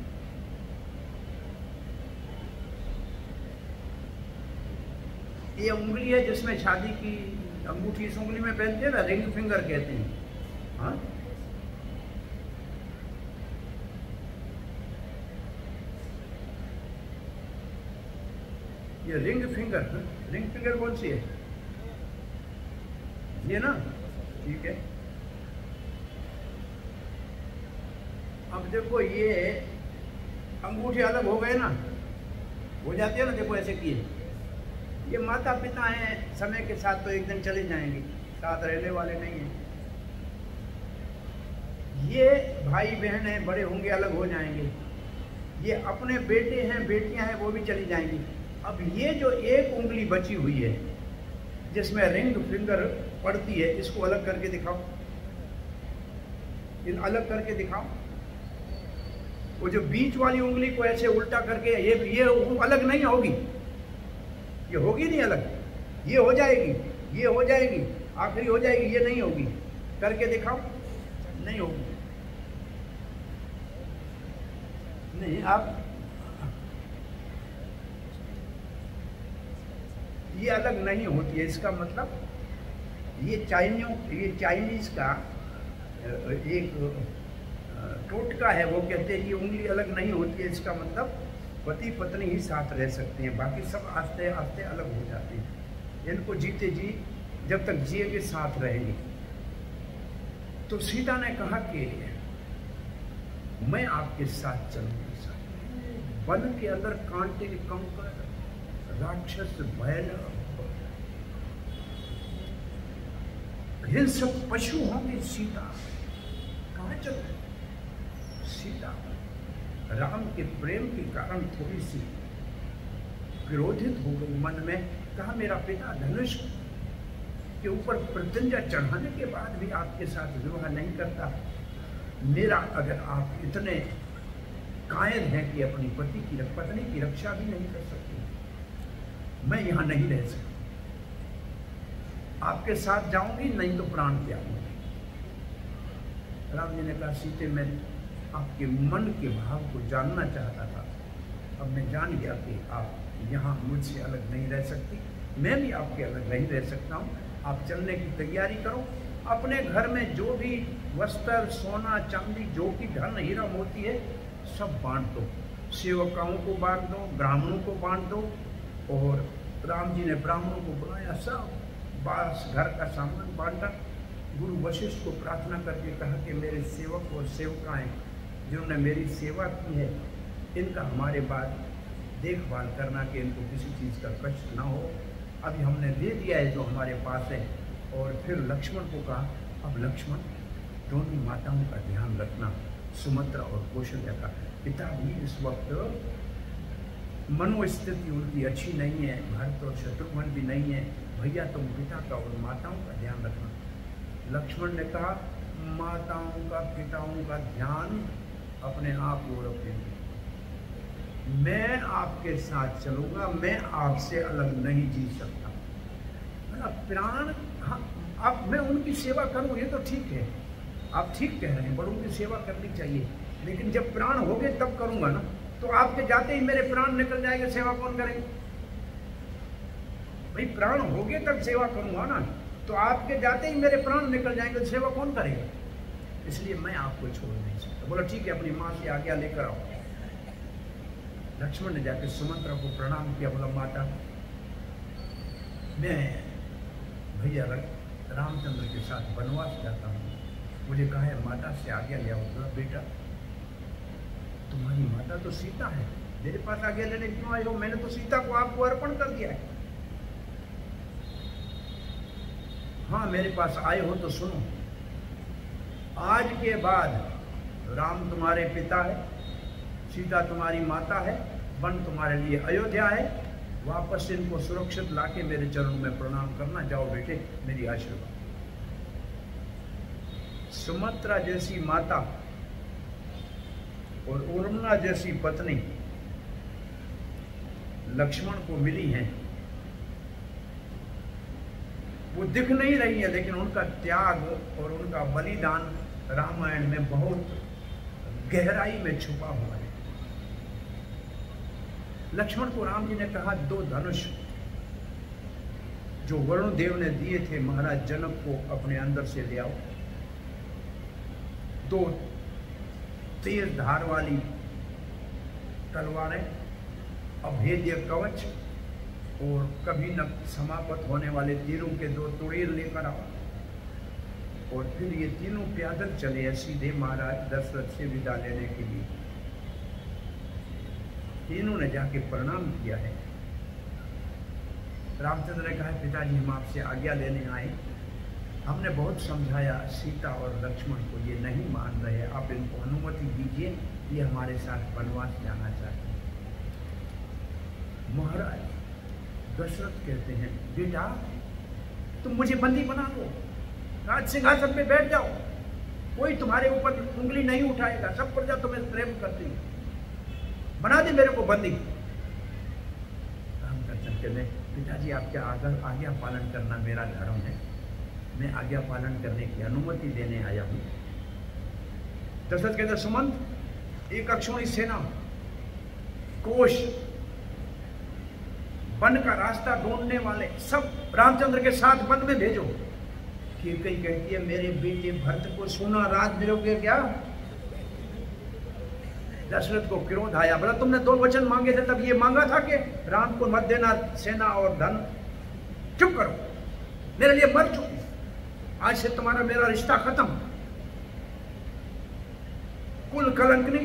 ये उंगली है जिसमें शादी की अंगूठी इस उंगली में पहनते हैं ना, रिंग फिंगर कहते हैं। हाँ, ये रिंग फिंगर, रिंग फिंगर कौन सी है? ये ना, ठीक है। अब देखो ये अंगूठे अलग हो गए ना, हो जाते हैं ना, देखो ऐसे किए। ये माता पिता हैं, समय के साथ तो एक दिन चले जाएंगे, साथ रहने वाले नहीं हैं। ये भाई बहन हैं, बड़े होंगे अलग हो जाएंगे। ये अपने बेटे हैं, बेटियां हैं, वो भी चली जाएंगी। अब ये जो एक उंगली बची हुई है जिसमें रिंग फिंगर पड़ती है, इसको अलग करके दिखाओ, इन अलग करके दिखाओ। वो जो बीच वाली उंगली को ऐसे उल्टा करके, ये अलग नहीं होगी, ये होगी नहीं अलग, ये हो जाएगी, ये हो जाएगी, आखिरी हो जाएगी, ये नहीं होगी। करके दिखाओ, नहीं होगी। नहीं, आप ये अलग नहीं होती है। इसका मतलब ये चाइनीज का एक टोटका है, वो कहते हैं ये उंगली अलग नहीं होती है। इसका मतलब पति पत्नी ही साथ रह सकते हैं, बाकी सब आस्ते आस्ते अलग हो जाते हैं। इनको जीते जी जब तक जिएंगे साथ रहेंगे। तो सीता ने कहा कि मैं आपके साथ चलूंगी। वन के अंदर कांटे कंकर, राक्षस, भयानक हिंसक पशु होंगे। सीता कहाँ चले? सीता राम के प्रेम के कारण थोड़ी सी क्रोधित हो गई मन में। कहा मेरा पिता धनुष के ऊपर प्रत्यंजा चढ़ाने के बाद भी आपके साथ विवाह नहीं करता। मेरा, अगर आप इतने कायर हैं कि अपनी पत्नी की रक्षा भी नहीं कर सकते, मैं यहाँ नहीं रह सकती। आपके साथ जाऊंगी, नहीं तो प्राण त्यागूंगी। राम जी ने कहा सीते, मैं आपके मन के भाव को जानना चाहता था। अब मैं जान गया कि आप यहाँ मुझसे अलग नहीं रह सकती, मैं भी आपके अलग नहीं रह सकता हूँ। आप चलने की तैयारी करो। अपने घर में जो भी वस्त्र, सोना, चांदी, जो भी धन, हीरा मोती है, सब बांट दो। सेवकाओं को बांट दो, ब्राह्मणों को बांट दो। और राम जी ने ब्राह्मणों को बुलाया, सब बास घर का सामान बांटा। गुरु वशिष्ठ को प्रार्थना करके कहा कि मेरे सेवक और सेवकाएं जिन्होंने मेरी सेवा की है, इनका हमारे बाद देखभाल करना कि इनको किसी चीज़ का कष्ट ना हो। अभी हमने दे दिया है जो हमारे पास है। और फिर लक्ष्मण को कहा, अब लक्ष्मण दोनों माताओं का ध्यान रखना, सुमित्रा और कौशल्या का। पिता भी इस वक्त मनोस्थिति उनकी अच्छी नहीं है, भरत और शत्रुघ्न भी नहीं है। भैया तुम पिता का और माताओं का ध्यान रखना। लक्ष्मण ने कहा माताओं का, पिताओं का ध्यान अपने आप और अपने। मैं आपके साथ चलूंगा, मैं आपसे अलग नहीं जी सकता। मतलब प्राण, हाँ, अब मैं उनकी सेवा करूं ये तो ठीक है, आप ठीक कह रहे हैं, पर उनकी सेवा करनी चाहिए, लेकिन जब प्राण हो गए तब करूंगा ना। तो आपके जाते ही मेरे प्राण निकल जाएंगे, सेवा कौन करेगा भाई? प्राण हो गए तब सेवा करूंगा ना, तो आपके जाते ही मेरे प्राण निकल जाएंगे तो सेवा कौन करेगा? इसलिए मैं आपको छोड़ नहीं सकता। बोला ठीक है, अपनी माँ से आज्ञा लेकर आओ। लक्ष्मण ने जाकर सुमंत्रा को प्रणाम किया, बोला माता मैं भैया रामचंद्र के साथ वनवास जाता हूँ, मुझे कहा है माता से आज्ञा ले आओ। बोला बेटा तुम्हारी माता तो सीता है, मेरे पास आज्ञा लेने क्यों आए हो? मैंने तो सीता को आपको अर्पण कर दिया है। हाँ मेरे पास आए हो तो सुनो, आज के बाद राम तुम्हारे पिता है, सीता तुम्हारी माता है, वन तुम्हारे लिए अयोध्या है, वापस इनको सुरक्षित लाके मेरे चरणों में प्रणाम करना। जाओ बेटे, मेरी आशीर्वाद। सुमित्रा जैसी माता और उर्मिला जैसी पत्नी लक्ष्मण को मिली हैं। वो दिख नहीं रही है, लेकिन उनका त्याग और उनका बलिदान रामायण में बहुत गहराई में छुपा हुआ है। लक्ष्मण को राम जी ने कहा, दो धनुष जो वरुण देव ने दिए थे महाराज जनक को अपने अंदर से ले आओ। दो तेज धार वाली तलवारें, अभेद्य कवच और कभी न समाप्त होने वाले तीरों के दो तुड़ीर लेकर आओ। और फिर ये तीनों पैदल चले सीधे महाराज दशरथ से विदा लेने के लिए। तीनों ने जाके प्रणाम किया है। रामचंद्र ने कहा, पिताजी हम आपसे आज्ञा लेने आए, हमने बहुत समझाया सीता और लक्ष्मण को, ये नहीं मान रहे, आप इनको अनुमति दीजिए, ये हमारे साथ वनवास जाना चाहते हैं। महाराज दशरथ कहते हैं, बेटा तुम मुझे बंदी बना लो, राज सिंहासन पे बैठ जाओ, कोई तुम्हारे ऊपर उंगली नहीं उठाएगा, सब प्रजा तुम्हें प्रेम करती है, बना दे मेरे को बंदी। रामचंद्र कहते हैं, पिताजी आपके आज्ञा पालन करना मेरा धर्म है, मैं आज्ञा पालन करने की अनुमति देने आया हूं। दशरथ कहते, सुमंत एक अक्षौणी सेना, कोश, वन का रास्ता ढूंढने वाले सब रामचंद्र के साथ वन में भेजो। कैकेयी कहती है, मेरे बेटे भरत को सोना राज मिलोगे क्या? दशरथ को क्रोध आया, बोला तुमने दो वचन मांगे थे, तब ये मांगा था कि राम को मत देना सेना और धन? चुप करो, मेरे लिए मर चुकी, आज से तुम्हारा मेरा रिश्ता खत्म, कुल कलंकनी।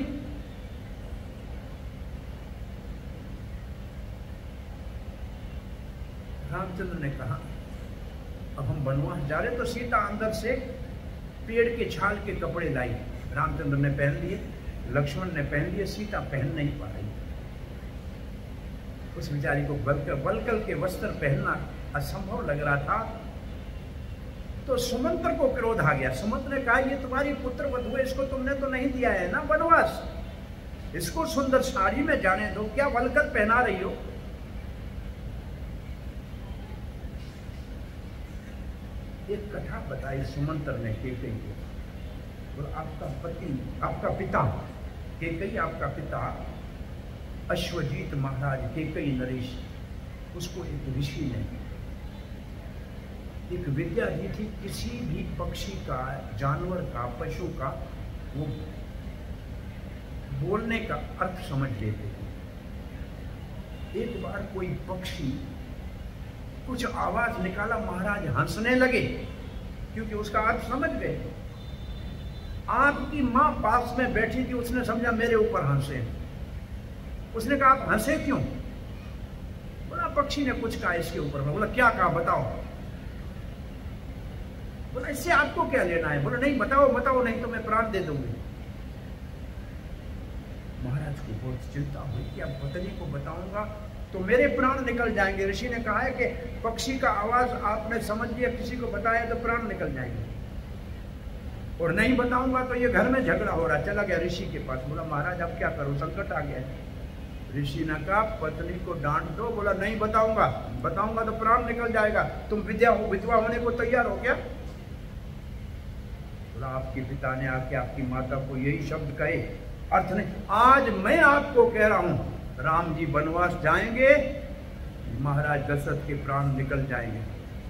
रामचंद्र ने कहा, अब हम वनवास जा रहे, तो सीता अंदर से पेड़ के छाल के कपड़े लाई, रामचंद्र ने पहन लिए, लक्ष्मण ने पहन लिए, सीता पहन नहीं पा रही। उस बेचारी को बलकल के वस्त्र पहनना असंभव लग रहा था। तो सुमंत्र को क्रोध आ गया। सुमंत्र ने कहा, ये तुम्हारी पुत्र वधू है, इसको तुमने तो नहीं दिया है ना वनवास, इसको सुंदर साड़ी में जाने दो, क्या वलकल पहना रही हो? एक कथा बताई सुमंत्र ने कैकेयी को, बोला आपका पति, आपका पिता कैकेयी, आपका पिता अश्वजीत महाराज कैकेयी नरेश, उसको एक ऋषि ने एक विद्या दी थी, किसी भी पक्षी का, जानवर का, पशु का वो बोलने का अर्थ समझ लेते थे। एक बार कोई पक्षी कुछ आवाज निकाला, महाराज हंसने लगे क्योंकि उसका अर्थ समझ गए। आपकी मां पास में बैठी थी, उसने समझा मेरे ऊपर हंसे, उसने कहा आप हंसे क्यों? बोला पक्षी ने कुछ कहा इसके ऊपर। बोला क्या कहा बताओ? बोला इससे आपको क्या लेना है? बोला नहीं बताओ बताओ, नहीं तो मैं प्राण दे दूंगी। महाराज को बहुत चिंता हुई कि अब पत्नी को बताऊंगा तो मेरे प्राण निकल जाएंगे। ऋषि ने कहा है कि पक्षी का आवाज आपने समझ लिया, किसी को बताया तो प्राण निकल जाएंगे, और नहीं बताऊंगा तो ये घर में झगड़ा हो रहा। चला गया ऋषि के पास, बोला महाराज अब क्या करूं, संकट आ गया है। ऋषि ने कहा पत्नी को डांट दो। बोला नहीं बताऊंगा, बताऊंगा तो प्राण निकल जाएगा। तुम विधवा होने को तैयार हो क्या? बोला आपके पिता ने आके आपकी माता को यही शब्द कहे, अर्थ नहीं। आज मैं आपको कह रहा हूं, राम जी वनवास जाएंगे, महाराज दशरथ के प्राण निकल जाएंगे।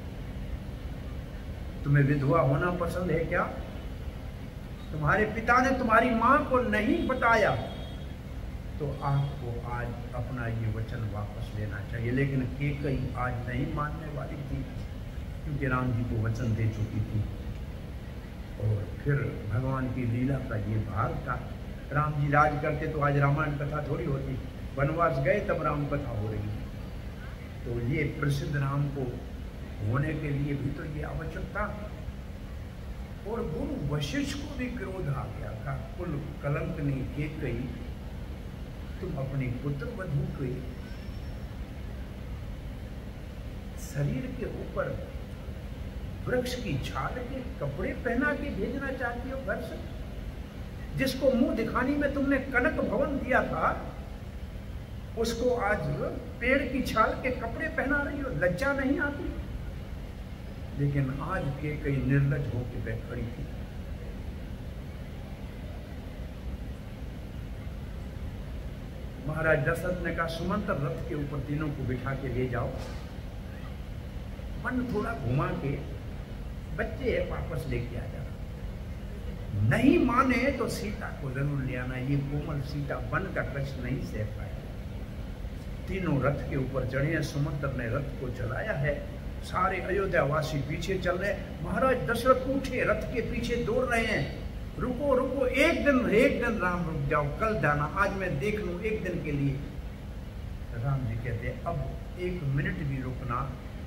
तुम्हें विधवा होना पसंद है क्या? तुम्हारे पिता ने तुम्हारी मां को नहीं बताया, तो आपको आज अपना ये वचन वापस लेना चाहिए। लेकिन कैकेयी आज नहीं मानने वाली थी, क्योंकि राम जी को वचन दे चुकी थी। और फिर भगवान की लीला का ये भाग था। राम जी राज करते तो आज रामायण कथा थोड़ी होती, वनवास गए तब राम कथा हो रही है। तो ये प्रसिद्ध राम को होने के लिए भी तो ये आवश्यकता। और गुरु वशिष्ठ को भी क्रोध आ गया था, कुल कलंक नहीं कैकेयी, तुम अपनी पुत्र वधू के शरीर के ऊपर वृक्ष की छाल के कपड़े पहना के भेजना चाहती हो घर से? जिसको मुंह दिखाने में तुमने कनक भवन दिया था, उसको आज पेड़ की छाल के कपड़े पहना रही हो, लज्जा नहीं आती? लेकिन आज कैकेयी निर्लज होकर बैठ खड़ी थी। महाराज दशरथ ने कहा सुमंत्र रथ के ऊपर तीनों को बिठा के ले जाओ, मन थोड़ा घुमा के, बच्चे है वापस लेके आ जाना। नहीं माने तो सीता को जरूर ले आना, ये कोमल सीता वन का कष्ट नहीं सह पाए। तीनों रथ के ऊपर चढ़े हैं, सुमंत्र ने रथ को चलाया है, सारे अयोध्यावासी पीछे चल रहे। महाराज दशरथ उठे, रथ के पीछे दौड़ रहे हैं, रुको रुको, एक दिन राम रुक जाओ, कल जाना, आज मैं देख लूं एक दिन के लिए। राम जी कहते अब 1 मिनट भी रुकना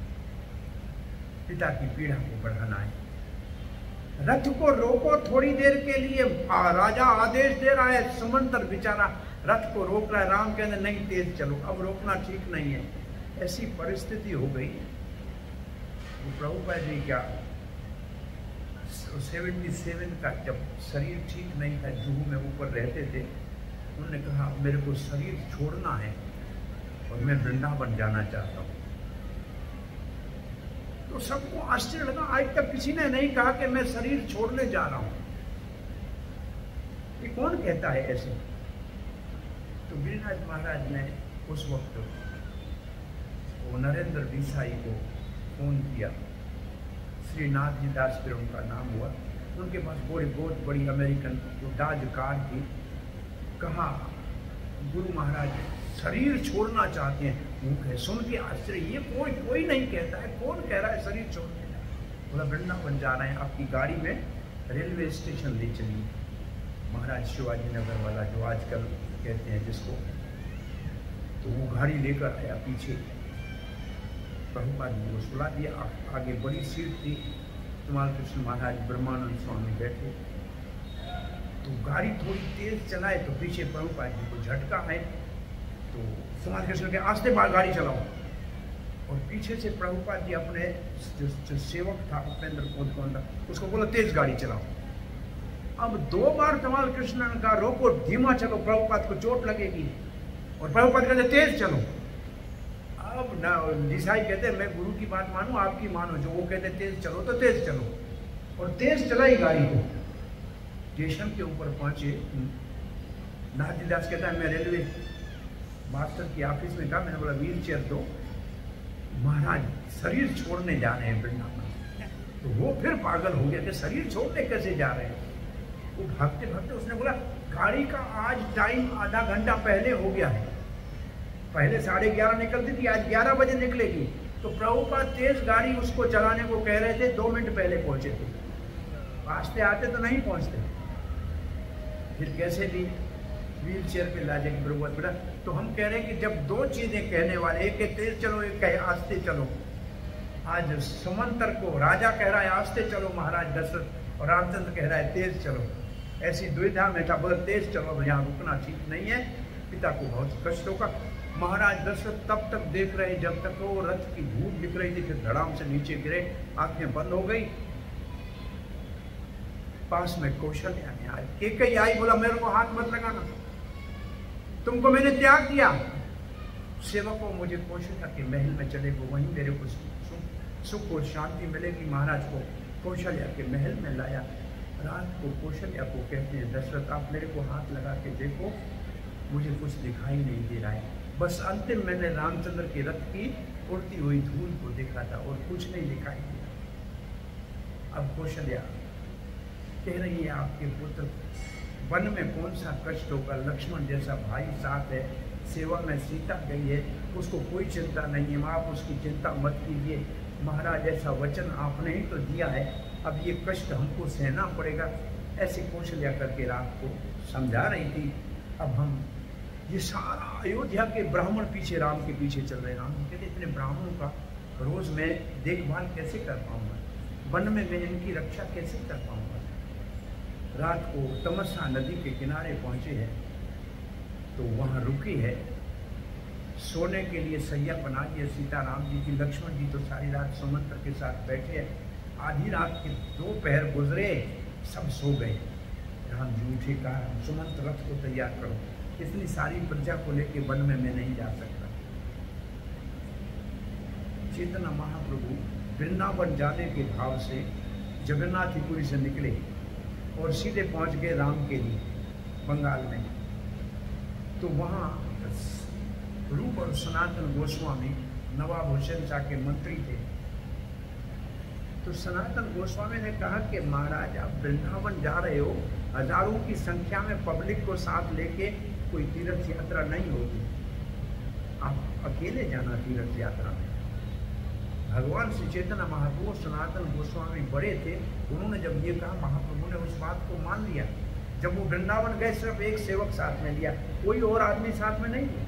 पिता की पीड़ा को बढ़ाना है। रथ को रोको थोड़ी देर के लिए, राजा आदेश दे रहा है। सुमंत्र बेचारा रथ को रोक रहा है, राम कहते नहीं तेज चलो, अब रोकना ठीक नहीं है। ऐसी परिस्थिति हो गई। प्रभुपाद जी क्या 77 का जब शरीर ठीक नहीं था, जुहू में ऊपर रहते थे, उन्होंने कहा मेरे को शरीर छोड़ना है और मैं वृंदावन जाना चाहता हूँ। तो सबको आश्चर्य लगा, आज तक किसी ने नहीं कहा कि मैं शरीर छोड़ने जा रहा हूँ। ये कौन कहता है ऐसे? तो गिरिराज महाराज ने उस वक्त वो नरेंद्र देसाई को फोन किया, श्रीनाथ जी दास फिर उनका नाम हुआ। उनके पास बहुत बड़ी अमेरिकन डाज कार थी। कहा गुरु महाराज शरीर छोड़ना चाहते हैं। वो कहे सुन के आश्चर्य, ये कोई नहीं कहता है, कौन कह रहा है शरीर छोड़ने का? बोला वृंदावन जा रहे हैं, आपकी गाड़ी में रेलवे स्टेशन ले चलिए। महाराज शिवाजी नगर वाला जो आजकल कहते हैं जिसको, तो वो गाड़ी लेकर आया पीछे। प्रभुपाद जी को सुला दिया, आगे बड़ी सीट थी, तुम्हारे कृष्ण महाराज ब्रह्मानंद स्वामी बैठे। तो गाड़ी थोड़ी तेज चलाए तो पीछे प्रभुपाद जी को झटका है, तो समाज कृष्ण के आस्ते बार गाड़ी चलाओ। और पीछे से प्रभुपाद जी अपने जो सेवक था उपेंद्र कोंदा, उसको बोला तेज गाड़ी चलाओ। अब 2 बार कमाल कृष्ण ने कहा रोको, धीमा चलो, प्रभुपाद को चोट लगेगी। और प्रभुपाद कहते तेज चलो। अब ना देसाई कहते मैं गुरु की बात मानूं आपकी मानो, जो वो कहते तेज चलो तो तेज चलो। और तेज चलाई गाड़ी को। स्टेशन के ऊपर पहुंचे, नाथदास कहता है मैं रेलवे मास्टर की ऑफिस में था, मैंने बोला व्हील चेयर दो, महाराज शरीर छोड़ने जा रहे हैं वृंदावन। तो वो फिर पागल हो गया कि शरीर छोड़ने कैसे जा रहे हैं। वो भागते भागते उसने बोला गाड़ी का आज टाइम आधा घंटा पहले हो गया है, पहले 11:30 निकलती थी, आज 11 बजे निकलेगी। तो प्रभुपाद तेज गाड़ी उसको चलाने को कह रहे थे, 2 मिनट पहले पहुंचे थे, आस्ते आते तो नहीं पहुंचते। फिर कैसे भी व्हील चेयर पे ला जाएगी प्रभुपाद बेटा। तो हम कह रहे हैं कि जब 2 चीजें कहने वाले, एक है तेज चलो, एक कहे आस्ते चलो। आज सुमंत्र को राजा कह रहा है आस्ते चलो महाराज दशरथ, और रामचंद्र कह रहा है तेज चलो। ऐसी दुविधा में था, बोला तेज चलो, यहाँ रुकना ठीक नहीं है, पिता को बहुत कष्ट होगा। महाराज दशरथ तब तक देख रहे जब तक वो रथ की धूप दिख रही थी, फिर धड़ाम से नीचे गिरे, आंखें बंद हो गई। पास में कौशल्या ने आई, कैकेयी आई, बोला मेरे को हाथ मत लगाना। तुमको मैंने त्याग दिया। सेवकों मुझे कौशल्या के महल में चले गो, वहीं मेरे को सुख और शांति मिलेगी। महाराज को कौशल्या के महल में लाया। रात को कौशल्या को कहते हैं, दशरथ आप मेरे को हाथ लगा के देखो, मुझे कुछ दिखाई नहीं दे रहा है। बस अंतिम मैंने रामचंद्र के रथ की उड़ती हुई धूल को देखा था और कुछ नहीं दिखाई दिया। अब कौशल्या कह रही है, आपके पुत्र वन में कौन सा कष्ट होगा, लक्ष्मण जैसा भाई साथ है, सेवा में सीता गई है, उसको कोई चिंता नहीं है, आप उसकी चिंता मत कीजिए। महाराज ऐसा वचन आपने ही तो दिया है, अब ये कष्ट हमको सहना पड़ेगा। ऐसे कौशल्या करके रात को समझा रही थी। अब हम ये सारा अयोध्या के ब्राह्मण पीछे राम के पीछे चल रहे। राम कहते इतने ब्राह्मणों का रोज मैं देखभाल कैसे कर पाऊंगा, वन में मैं इनकी रक्षा कैसे कर पाऊंगा। रात को तमस्सा नदी के किनारे पहुंचे हैं तो वहां रुकी है, सोने के लिए सैया बना दिया सीताराम जी की। लक्ष्मण जी तो सारी रात सुमंत्र के साथ बैठे हैं। आधी रात के 2 पहर गुजरे, सब सो गए। राम जी उठे, कहा सुमंत्र रथ को तैयार करो, इतनी सारी प्रजा को लेके वन में मैं नहीं जा सकता। चैतन्य महाप्रभु वृंदावन जाने के भाव से जगन्नाथपुरी से निकले और सीधे पहुंच गए राम के लिए बंगाल में। तो वहाँ रूप और सनातन गोस्वामी नवाब हुसैन शाह के मंत्री थे। तो सनातन गोस्वामी ने कहा कि महाराज आप वृंदावन जा रहे हो, हजारों की संख्या में पब्लिक को साथ लेके कोई तीर्थ यात्रा नहीं होगी, आप अकेले जाना तीर्थ यात्रा में। भगवान श्री चैतन्य महाप्रभु सनातन गोस्वामी बड़े थे, उन्होंने जब ये कहा महाप्रभु ने उस बात को मान लिया। जब वो वृंदावन गए सिर्फ एक सेवक साथ में लिया, कोई और आदमी साथ में नहीं लिया।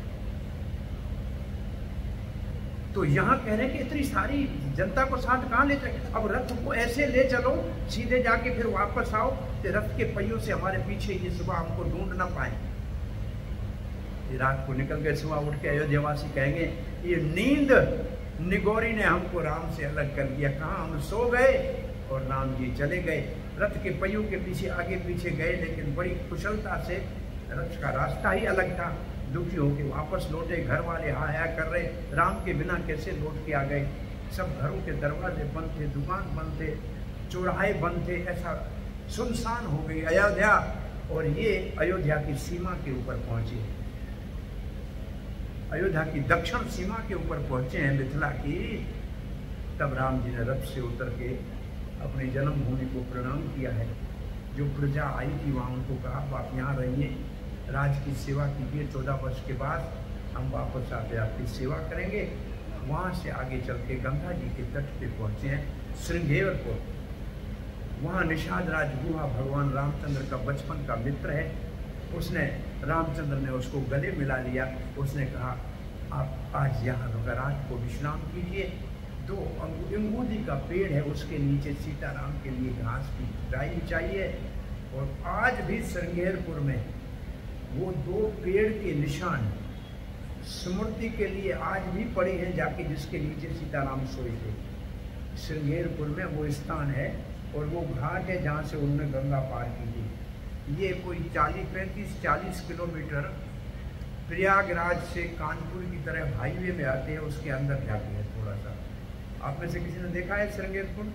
तो यहाँ कह रहे हैं कि इतनी सारी जनता को साथ कहाँ ले चले, अब रथ को ऐसे ले चलो सीधे जाके फिर वापस आओ तो रथ के पहियों से हमारे पीछे ये सुबह हमको ढूंढ ना पाए। ये रात को निकल गए, सुबह उठ के अयोध्यावासी कहेंगे ये नींद निगोरी ने हमको राम से अलग कर दिया। कहाँ हम सो गए और राम जी चले गए। रथ के पहियों के पीछे आगे पीछे गए, लेकिन बड़ी कुशलता से, रथ का रास्ता ही अलग था। दुखी होके वापस लौटे, घर वाले हाया कर रहे, राम के बिना कैसे लौट के आ गए। सब घरों के दरवाजे बंद थे, दुकान बंद थे, चौराहे बंद थे, ऐसा सुनसान हो गई अयोध्या। और ये अयोध्या की सीमा के ऊपर पहुंचे, अयोध्या की दक्षिण सीमा के ऊपर पहुंचे हैं मिथिला की। तब राम जी ने रथ से उतर के अपनी जन्मभूमि को प्रणाम किया है। जो प्रजा आई थी वहाँ उनको कहा आप यहाँ रहिए, राज की सेवा कीजिए, 14 वर्ष के बाद हम वापस आते आपकी सेवा करेंगे। वहाँ से आगे चल के गंगा जी के तट पे पहुँचे हैं श्रृंगेरपुर। वहाँ निषाद राज गुहा भगवान रामचंद्र का बचपन का मित्र है। उसने, रामचंद्र ने उसको गले मिला लिया। उसने कहा आप आज यहाँ रात को विश्राम कीजिए। 2 अंगूदी का पेड़ है, उसके नीचे सीताराम के लिए घास की डाई चाहिए। और आज भी श्रृंगेरपुर में वो 2 पेड़ के निशान स्मृति के लिए आज भी पड़े हैं, जाके जिसके नीचे सीताराम सोए थे। श्रृंगेरपुर में वो स्थान है और वो घाट है जहाँ से उन्होंने गंगा पार की थी। ये कोई 35-40 किलोमीटर प्रयागराज से कानपुर की तरह हाईवे में आते हैं, उसके अंदर जाते हैं थोड़ा सा। आप में से किसी ने देखा है श्रृंगेरपुर?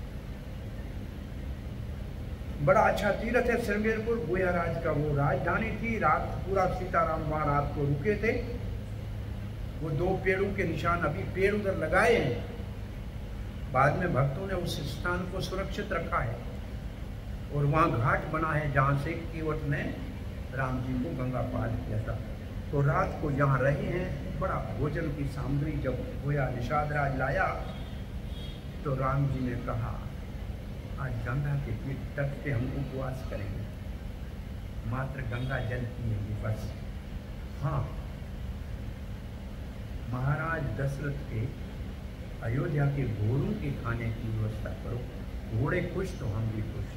बड़ा अच्छा तीर्थ है श्रृंगेरपुर। गुयाराज का वो राजधानी थी। रात पूरा सीताराम वहाँ रात को रुके थे। वो 2 पेड़ों के निशान अभी पेड़ उधर लगाए हैं, बाद में भक्तों ने उस स्थान को सुरक्षित रखा है। और वहाँ घाट बना है जहाँ से केवट ने राम जी को गंगा पार किया था। तो रात को यहाँ रहे हैं। बड़ा भोजन की सामग्री जब गोया निषाद राज लाया तो राम जी ने कहा आज गंगा के तट पे हम उपवास करेंगे, मात्र गंगा जल पिएंगे बस। हाँ, महाराज दशरथ के अयोध्या के घोड़ों के खाने की व्यवस्था करो, घोड़े खुश तो हम भी खुश।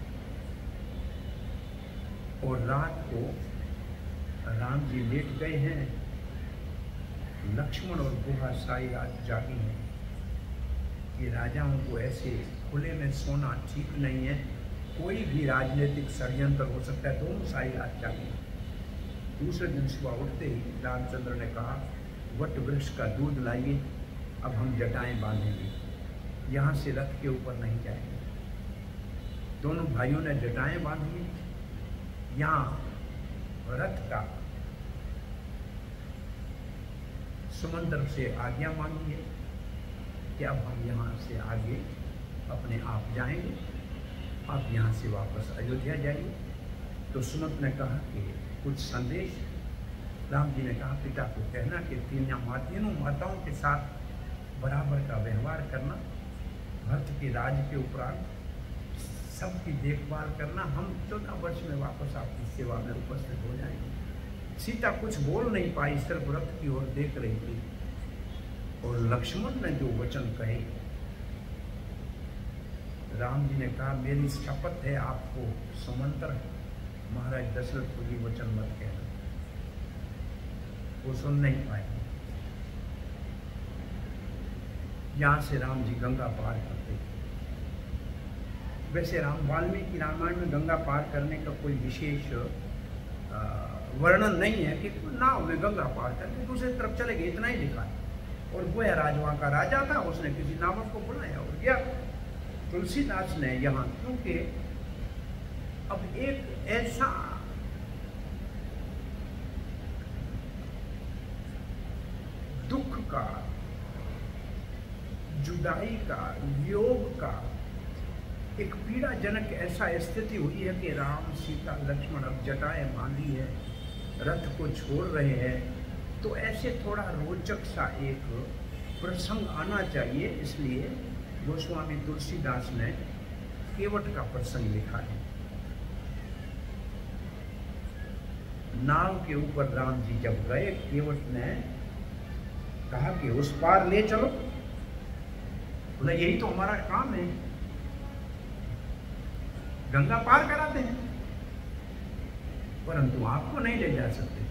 और रात को राम जी लेट गए हैं, लक्ष्मण और गुहा सारी रात जागी हैं। कि राजाओं को ऐसे खुले में सोना ठीक नहीं है, कोई भी राजनीतिक षड्यंत्र हो सकता है। दोनों सारी रात जागी। दूसरे दिन सुबह उठते ही रामचंद्र ने कहा, वट वृक्ष का दूध लाइए, अब हम जटाएं बांधेंगे, यहाँ से रथ के ऊपर नहीं जाएंगे। दोनों भाइयों ने जटाएं बांधी, यहाँ रथ का समंदर से आज्ञा मांगी है कि अब हम यहाँ से आगे अपने आप जाएंगे, आप यहाँ से वापस अयोध्या जाइए। तो सुमंत ने कहा कि कुछ संदेश। राम जी ने कहा, पिता को कहना कि तीनों माताओं के साथ बराबर का व्यवहार करना, भरत के राज के उपरांत सबकी देखभाल करना, हम 14 वर्ष में वापस आपकी सेवा में उपस्थित हो जाएंगे। सीता कुछ बोल नहीं पाई, सिर्फ रथ की ओर देख रही थी। और लक्ष्मण ने जो वचन कहे, राम जी ने कहा, मेरी शपथ है आपको समंतर महाराज दशरथ को ये वचन मत कहना। वो सुन नहीं पाए। यहां से राम जी गंगा पार करते। वैसे वाल्मीकि रामायण में गंगा पार करने का कोई विशेष वर्णन नहीं है कि नाव में गंगा पार करके दूसरी तरफ चले गए, इतना ही लिखा है। और वो राजवा का राजा था, उसने किसी नावक को बुलाया और गया। तुलसीदास ने यहाँ, क्योंकि अब एक ऐसा दुख का, जुदाई का, वियोग का एक पीड़ाजनक ऐसा स्थिति हुई है कि राम सीता लक्ष्मण अब जटाएं बांधी है, रथ को छोड़ रहे हैं, तो ऐसे थोड़ा रोचक सा एक प्रसंग आना चाहिए। इसलिए गोस्वामी तुलसीदास ने केवट का प्रसंग लिखा है। नाव के ऊपर राम जी जब गए, केवट ने कहा कि उस पार ले चलो। बोला, यही तो हमारा काम है, गंगा पार कराते हैं, परंतु आपको नहीं ले जा सकते।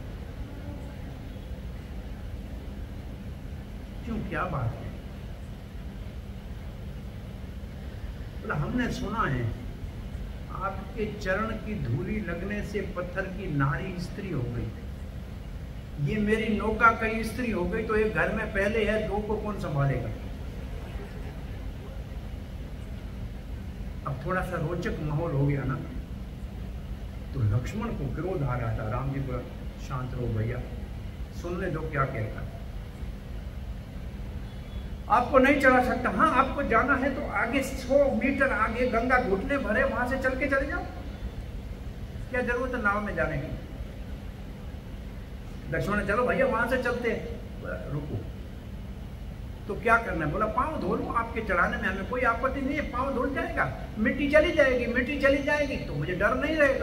क्यों, क्या बात है? बोला, हमने सुना है आपके चरण की धूली लगने से पत्थर की नारी स्त्री हो गई। ये मेरी नौका कई स्त्री हो गई, तो एक घर में पहले है, दो को कौन संभालेगा? अब थोड़ा सा रोचक माहौल हो गया ना। तो लक्ष्मण को क्रोध आ रहा था। राम जी को, शांत रहो भैया, सुनने दो क्या कहता है। आपको नहीं चला सकता। हाँ, आपको जाना है तो आगे 100 मीटर आगे गंगा घुटने भरे, वहां से चल के चले जाओ, क्या जरूरत है नाव में जाने की? लक्ष्मण, चलो भैया वहां से चलते हैं। रुको, तो क्या करना है? बोला, पांव धो लो, आपके चढ़ाने में हमें कोई आपत्ति नहीं है, पांव धुल जाएगा, मिट्टी चली जाएगी, मिट्टी चली जाएगी तो मुझे डर नहीं रहेगा।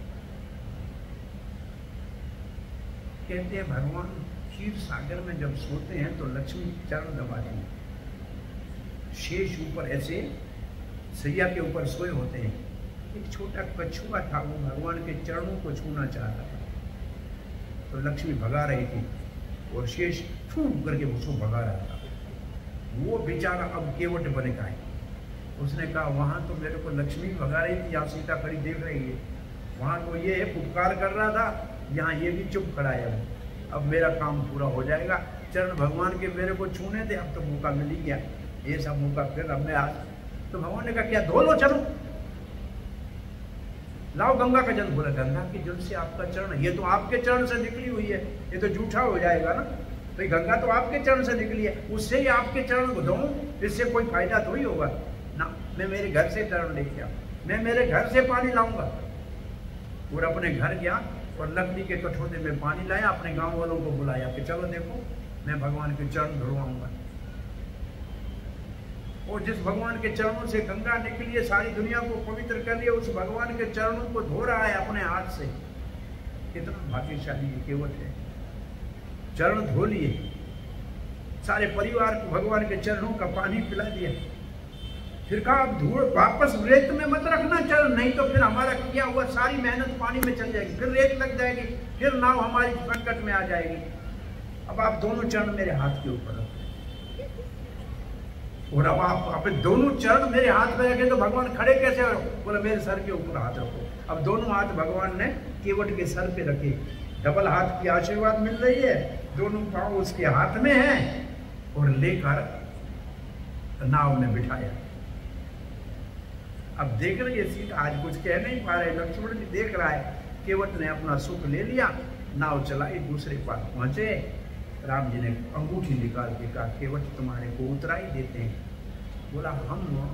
कहते हैं भगवान क्षीर सागर में जब सोते हैं तो लक्ष्मी चरण दबाती हैं। शेष ऊपर ऐसे सैया के ऊपर सोए होते हैं। एक छोटा कछुआ था, वो भगवान के चरणों को छूना चाहता था, तो लक्ष्मी भगा रही थी और शेष फू करके उसको भगा रहा था। वो बेचारा अब केवट बने का है। उसने कहा, वहां तो मेरे को लक्ष्मी भगा रही थी, यहाँ सीता खड़ी देख रही है, वहां तो ये उपकार कर रहा था, यहाँ ये भी चुप खड़ा है। अब मेरा काम पूरा हो जाएगा। चरण भगवान के मेरे को छूने थे, अब तो मौका मिल ही गया, ये सब मौका फिर अब मैं आज। तो भगवान ने कहा, क्या धो लो, चलो लाओ गंगा का जल। बोला, गंगा के जल से आपका चरण, ये तो आपके चरण से निकली हुई है, ये तो जूठा हो जाएगा ना। तो गंगा तो आपके चरण से निकली है, उससे ही आपके चरण को धोऊं, इससे कोई फायदा तो ही होगा ना। मैं मेरे घर से चरण लेके आऊं, मैं मेरे घर से पानी लाऊंगा। और अपने घर गया और लकड़ी के कठोरे में पानी लाया, अपने गांव वालों को बुलाया कि चलो देखो, मैं भगवान के चरण धुलवाऊंगा। और जिस भगवान के चरणों से गंगा निकली है, सारी दुनिया को पवित्र कर लिया, उस भगवान के चरणों को धो रहा है अपने हाथ से। कितना भाग्यशाली ये केवट है। चरण धो लिए, सारे परिवार को भगवान के चरणों का पानी पिला दिया। फिर कहा, अब धूल वापस रेत में मत रखना चरण, नहीं तो फिर हमारा किया हुआ सारी मेहनत पानी में चल जाएगी, फिर रेत लग जाएगी, फिर नाव हमारी संकट में आ जाएगी। अब आप दोनों चरण मेरे हाथ के ऊपर रखो। और अब आप दोनों चरण मेरे हाथ में रखे तो भगवान खड़े कैसे हो? बोला, मेरे सर के ऊपर हाथ रखो। अब दोनों हाथ भगवान ने केवट के सर पे रखे डबल हाथ की आशीर्वाद मिल रही है, दोनों पांव उसके हाथ में हैं और लेकर नाव में बिठाया। अब देख रही है सीता, आज कुछ कह नहीं पा रहे, लक्ष्मण भी देख रहा है। केवट ने अपना सुख ले लिया, नाव चलाई, दूसरे पार पहुंचे। राम जी ने अंगूठी निकाल के कहा, केवट तुम्हारे को उतरा ही देते हैं। बोला, हम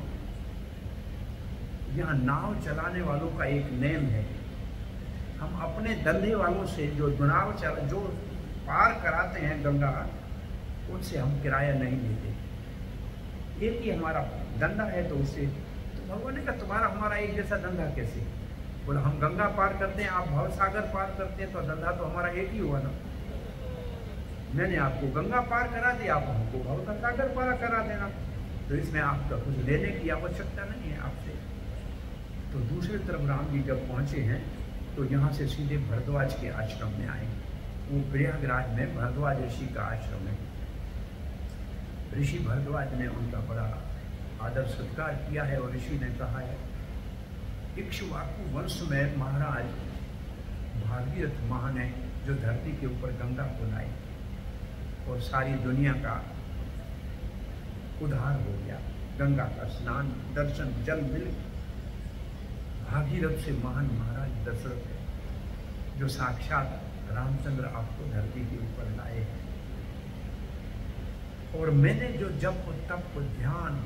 यहाँ नाव चलाने वालों का एक नेम है, हम अपने धंधे वालों से जो जो पार कराते हैं गंगा, उनसे हम किराया नहीं लेते। एक ही हमारा धंधा है, तो उससे तो भगवान ने कहा तुम्हारा हमारा एक जैसा धंधा कैसे? बोला, हम गंगा पार करते हैं, आप भवसागर पार करते हैं, तो धंधा तो हमारा एक ही हुआ ना। मैंने आपको गंगा पार करा दी, आप हमको भवसागर पार करा देना, तो इसमें आपका कुछ लेने की आवश्यकता नहीं है आपसे। तो दूसरी तरफ राम जी जब पहुंचे हैं तो यहाँ से सीधे भरद्वाज के आश्रम में आए। वो प्रयागराज में भरद्वाज ऋषि का आश्रम है। ऋषि भरद्वाज ने उनका बड़ा आदर सत्कार किया है और ऋषि ने कहा है, इक्ष्वाकु वंश में महाराज भागीरथ महान है, जो धरती के ऊपर गंगा को लाए और सारी दुनिया का उद्धार हो गया। गंगा का स्नान, दर्शन, जल मिल। भागीरथ से महान महाराज दशरथ है, जो साक्षात रामचंद्र आपको धरती के ऊपर लाए हैं। और मैंने जो जप तप ध्यान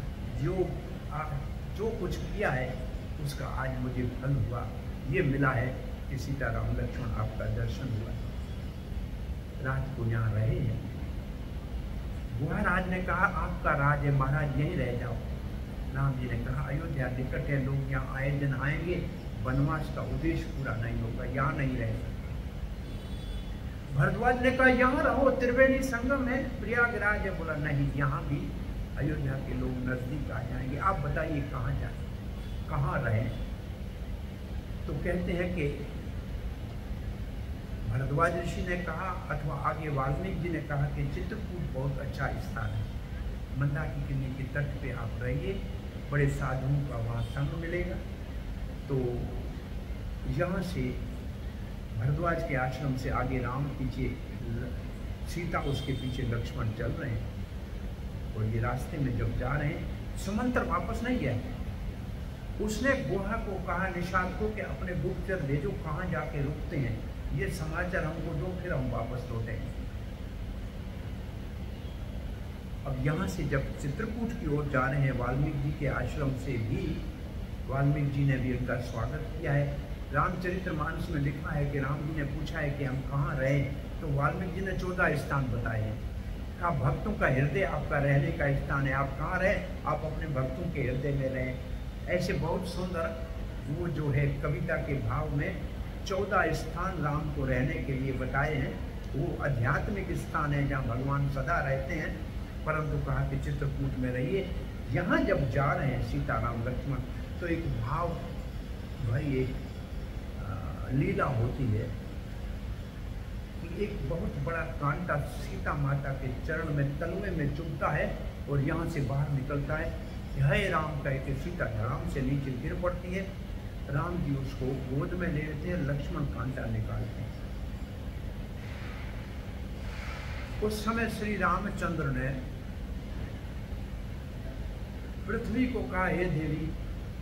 जो कुछ किया है, उसका आज मुझे फल हुआ। ये मिला है कि सीताराम लक्ष्मण आपका दर्शन हुआ। रात को यहाँ रहे हैं। महाराज ने कहा, आपका राज है महाराज, यहीं रह जाओ। राम जी ने कहा, अयोध्या निकट है, लोग यहाँ आए दिन आएंगे, वनवास का उद्देश्य पूरा नहीं होगा, यहाँ नहीं रह सकते। भरद्वाज ने कहा, यहाँ रहो, त्रिवेणी संगम है, प्रयागराज है। बोला, नहीं, यहाँ भी अयोध्या के लोग नजदीक आ जाएंगे, आप बताइए कहाँ जाए, कहाँ रहे? तो कहते हैं कि भरद्वाज ऋषि ने कहा, अथवा आगे वाल्मीकि जी ने कहा कि चित्रकूट बहुत अच्छा स्थान है, मंदाकिनी के तट पे आप रहिए, बड़े साधुओं का वहाँ संग मिलेगा। तो यहाँ से भरद्वाज के आश्रम से आगे राम पीछे, सीता उसके पीछे, लक्ष्मण चल रहे हैं। और ये रास्ते में जब जा रहे हैं, सुमंत्र वापस नहीं गया। उसने गुहा को कहा, निषाद को, कि अपने गुप्तचर भेजो, कहाँ जाके रुकते हैं, ये समाचार हमको दो, फिर हम वापस लौटेंगे। अब यहाँ से जब चित्रकूट की ओर जा रहे हैं, वाल्मीकि जी के आश्रम से भी वाल्मीकि जी ने भी उनका स्वागत किया है। रामचरितमानस में लिखा है कि राम जी ने पूछा है कि हम कहाँ रहे, तो वाल्मीकि जी ने 14 स्थान बताए हैं। आप भक्तों का हृदय आपका रहने का स्थान है, आप कहाँ रहे, आप अपने भक्तों के हृदय में रहें। ऐसे बहुत सुंदर वो जो है कविता के भाव में 14 स्थान राम को रहने के लिए बताए हैं। वो आध्यात्मिक स्थान है जहाँ भगवान सदा रहते हैं, परंतु कहा कि चित्रकूट में रहिए। यहाँ जब जा रहे हैं सीताराम लक्ष्मण, तो एक भाव भरी एक लीला होती है कि एक बहुत बड़ा कांटा सीता माता के चरण में, तलवे में चुभता है और यहाँ से बाहर निकलता है। हे राम कह के सीता राम से नीचे गिर पड़ती है। राम जी उसको गोद में ले लेते हैं, लक्ष्मण कांटा निकालते हैं। उस समय श्री रामचंद्र ने पृथ्वी को कहा, हे देवी,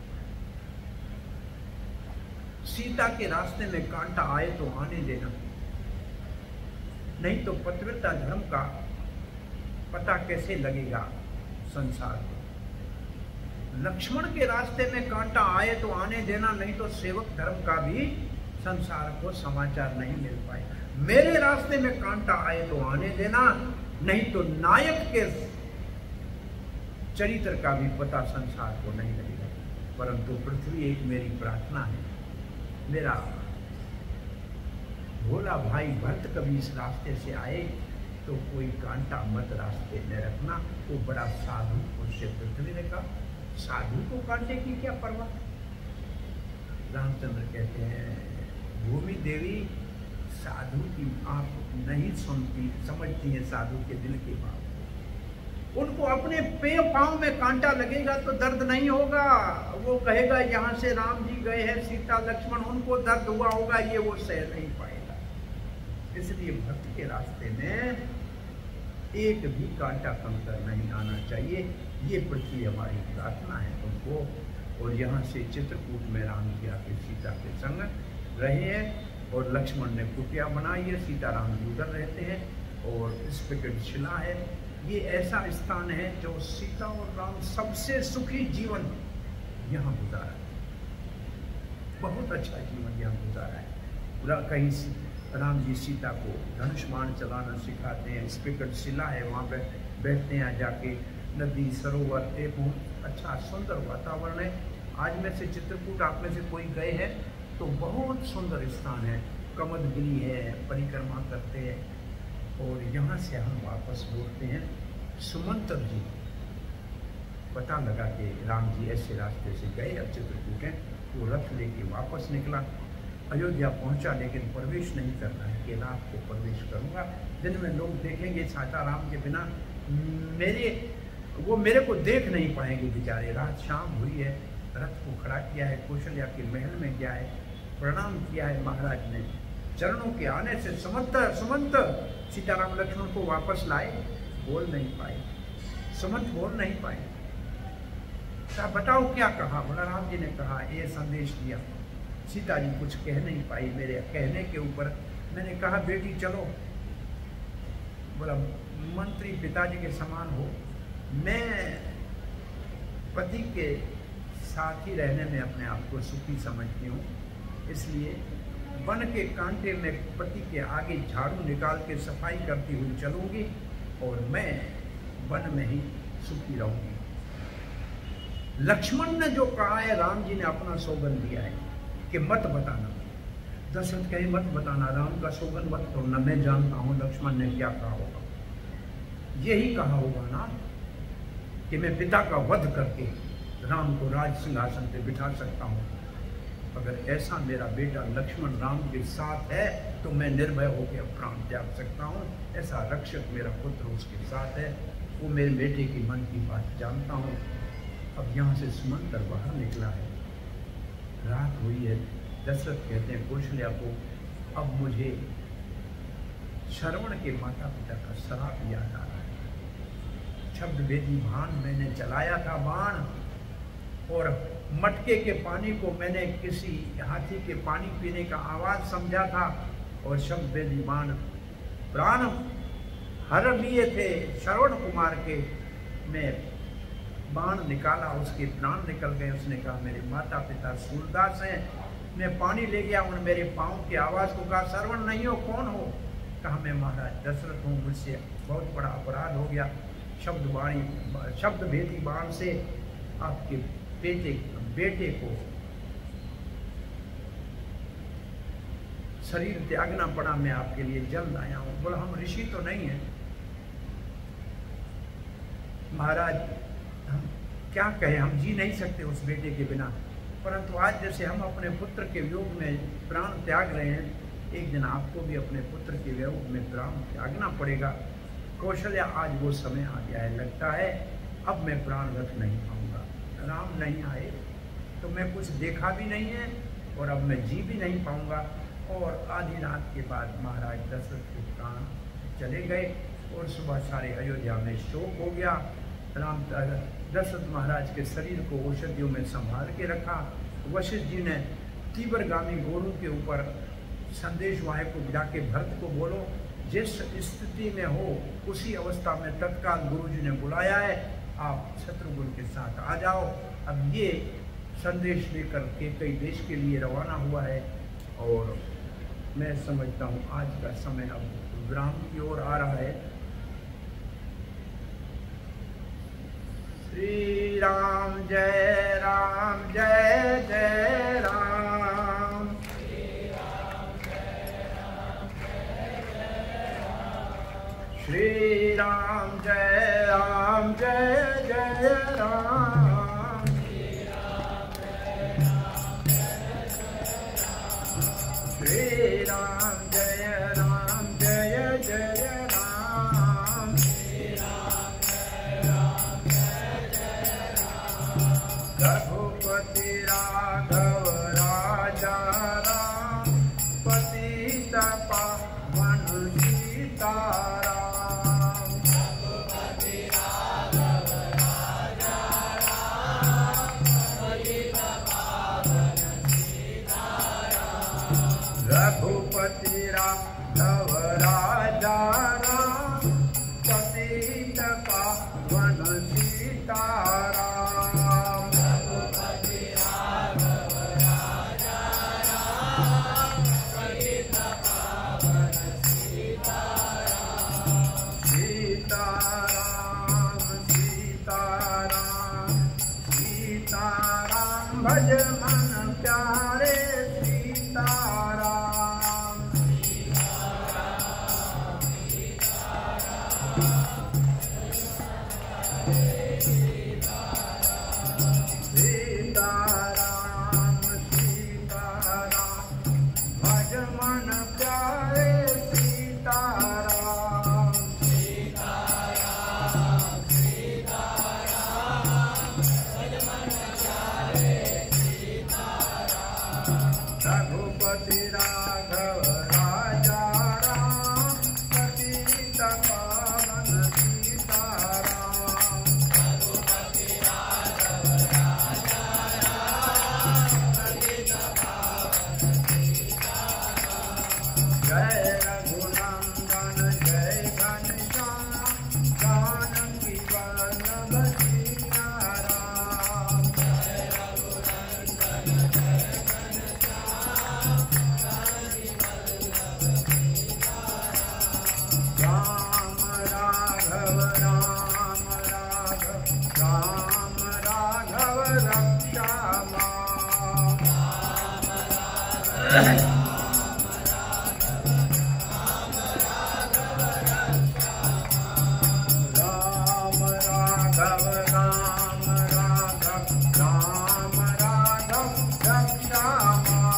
सीता के रास्ते में कांटा आए तो आने देना, नहीं तो पतिव्रता धर्म का पता कैसे लगेगा संसार को। लक्ष्मण के रास्ते में कांटा आए तो आने देना, नहीं तो सेवक धर्म का भी संसार को समाचार नहीं मिल पाए। मेरे रास्ते में कांटा आए तो आने देना, नहीं तो नायक के चरित्र का भी पता संसार को नहीं लगेगा। परंतु पृथ्वी एक मेरी प्रार्थना है, मेरा भोला भाई भरत कभी इस रास्ते से आए तो कोई कांटा मत रास्ते में रखना। वो बड़ा साधु पुरुष है। पृथ्वी ने कहा, साधु को कांटे की क्या परवाह। रामचंद्र कहते हैं, भूमि देवी साधु की आप नहीं सुनती, समझती है साधु के दिल की बात। उनको अपने पांव में कांटा लगेगा तो दर्द नहीं होगा। वो कहेगा यहाँ से राम जी गए हैं, सीता लक्ष्मण, उनको दर्द हुआ होगा, ये वो सह नहीं पाएगा। इसलिए भक्त के रास्ते में एक भी कांटा कंकर नहीं आना चाहिए। ये पृथ्वी हमारी प्रार्थना है तुमको। और यहाँ से चित्रकूट में राम जी आके सीता के संग रहे हैं और लक्ष्मण ने कुटिया बनाई है, सीताराम जी उधर रहते हैं और इस पे शिला है। ये ऐसा स्थान है जो सीता और राम सबसे सुखी जीवन यहाँ गुजारा है, बहुत अच्छा जीवन यहाँ गुजारा है। कहीं राम जी सीता को धनुष बाण चलाना सिखाते हैं, स्पीकर शिला है, वहाँ पे बैठते हैं जाके, नदी सरोवर, एक बहुत अच्छा सुंदर वातावरण है। आज में से चित्रकूट आप में से कोई गए हैं तो बहुत सुंदर स्थान है, कमदगिरी है, परिक्रमा करते हैं। और यहाँ से हम वापस लौटते हैं। सुमंत्र जी पता लगा कि राम जी ऐसे रास्ते से गए, अब चित्रकूट है, वो रथ लेके वापस निकला, अयोध्या पहुंचा, लेकिन प्रवेश नहीं करना है कि रात को प्रवेश करूंगा, दिन में लोग देखेंगे सीताराम के बिना वो मेरे को देख नहीं पाएंगे बेचारे। रात शाम हुई है, रथ को खड़ा किया है, कौशल्या के महल में गया है, प्रणाम किया है महाराज ने। चरणों के आने से सुमंत सीताराम लक्ष्मण को वापस लाए, बोल नहीं पाए, सुमंत बोल नहीं पाए। बताओ क्या कहा? बोला राम जी ने कहा, ये संदेश दिया। सीता जी कुछ कह नहीं पाई, मेरे कहने के ऊपर मैंने कहा बेटी चलो। बोला मंत्री पिताजी के समान हो, मैं पति के साथ ही रहने में अपने आप को सुखी समझती हूँ, इसलिए वन के कांटे में पति के आगे झाड़ू निकाल के सफाई करती हुई चलूंगी और मैं वन में ही सुखी रहूंगी। लक्ष्मण ने जो कहा है, राम जी ने अपना सौगंध दिया है कि मत बताना। दशरथ कहे मत बताना, राम का सौगंध मत तोड़ना, मैं जानता हूं लक्ष्मण ने क्या कहा होगा। यही कहा होगा ना कि मैं पिता का वध करके राम को राज सिंहासन पे बिठा सकता हूँ। अगर ऐसा मेरा बेटा लक्ष्मण राम के साथ है तो मैं निर्भय होकर प्राण त्याग सकता हूँ। ऐसा रक्षक मेरा पुत्र उसके साथ है, वो मेरे बेटे की मन की बात जानता हूँ। अब यहाँ से सुमंत्र बाहर निकला है, रात हुई है। दशरथ कहते हैं कौशल्या को, अब मुझे श्रवण के माता पिता का श्राप याद आ रहा है। शब्द वेदी बाण मैंने चलाया था बाण, और मटके के पानी को मैंने किसी हाथी के पानी पीने का आवाज समझा था, और शब्द वेदी बाण प्राण हर लिए थे श्रवण कुमार के। मैं बाण निकाला, उसके प्राण निकल गए। उसने कहा मेरे माता पिता सूरदास हैं, मैं पानी ले गया, उन मेरे पाँव की आवाज़ को कहा श्रवण नहीं हो, कौन हो? कहा मैं महाराज दशरथ हूँ, मुझसे बहुत बड़ा अपराध हो गया। शब्द भेदी बाण से आपके बेटे को शरीर त्यागना पड़ा, मैं आपके लिए जल्द आया हूँ। बोला हम ऋषि तो नहीं है महाराज, हम क्या कहें, हम जी नहीं सकते उस बेटे के बिना, परंतु आज जैसे हम अपने पुत्र के वियोग में प्राण त्याग रहे हैं, एक दिन आपको भी अपने पुत्र के वियोग में प्राण त्यागना पड़ेगा। कौशल्या आज वो समय आ गया है, लगता है अब मैं प्राण रख नहीं पाऊंगा। राम नहीं आए तो मैं कुछ देखा भी नहीं है और अब मैं जी भी नहीं पाऊंगा। और आधी रात के बाद महाराज दशरथ के प्राण चले गए और सुबह सारे अयोध्या में शोक हो गया। राम दशरथ महाराज के शरीर को औषधियों में संभाल के रखा। वशिष्ठ जी ने तीव्रगामी घोड़ों के ऊपर संदेश वाहे को जाके भरत को बोलो, जिस स्थिति में हो उसी अवस्था में तत्काल गुरुजी ने बुलाया है, आप शत्रुघ्न के साथ आ जाओ। अब ये संदेश लेकर के कई देश के लिए रवाना हुआ है और मैं समझता हूँ आज का समय अब विराम की ओर आ रहा है। श्री राम जय जय राम। श्री राम जय राम। श्री राम जय राम जय राम। श्री राम जय राम जय राम। रघुपति भज मन प्यारे सीताराम। सीताराम सीताराम भज मन प्यारे सीताराम। रघुपति राघव राजा राम पतित पावन सीताराम। जय रघुनंदन जय घनश्याम जानकी वल्लभ सीताराम। राम राघव राम राघव राम राघव रक्षा मां। राम राघव राम राघव राम राघव रक्षा मां।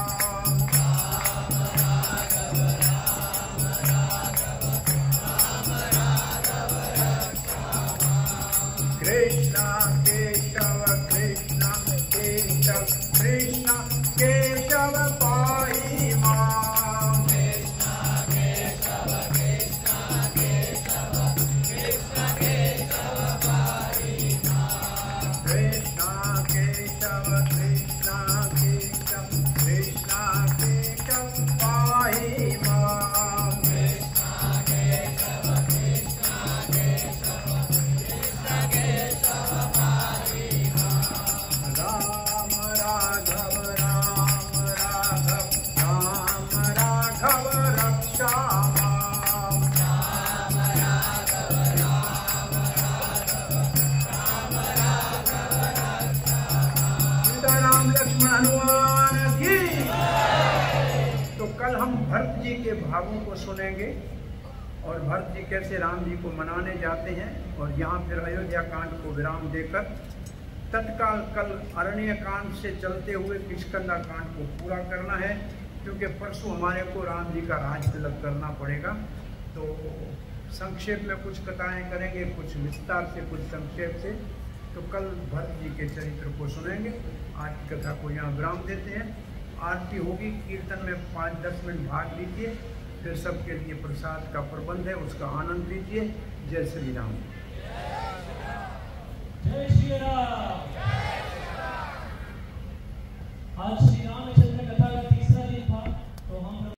कृष्ण केशव कृष्ण केशव कृष्ण केशव पाहि मां। कृष्ण केशव कृष्ण केशव कृष्ण केशव पाहि मां। राम राघव राम राघव राम राघव रक्षा मां। सीताराम लक्ष्मण हनुमान की। तो कल हम भरत जी के भावों को सुनेंगे और भरत जी कैसे राम जी को मनाने जाते हैं, और यहाँ फिर अयोध्या कांड को विराम देकर तत्काल कल अरण्य कांड से चलते हुए किष्किंधा कांड को पूरा करना है, क्योंकि परसों हमारे को राम जी का राज तिलक करना पड़ेगा। तो संक्षेप में कुछ कथाएं करेंगे, कुछ विस्तार से, कुछ संक्षेप से। तो कल भरत जी के चरित्र को सुनेंगे। आज की कथा को यहाँ विराम देते हैं। आरती होगी, कीर्तन में 5-10 मिनट भाग लीजिए, फिर सबके लिए प्रसाद का प्रबंध है, उसका आनंद लीजिए। जय श्री राम। जय श्री राम। आज श्री राम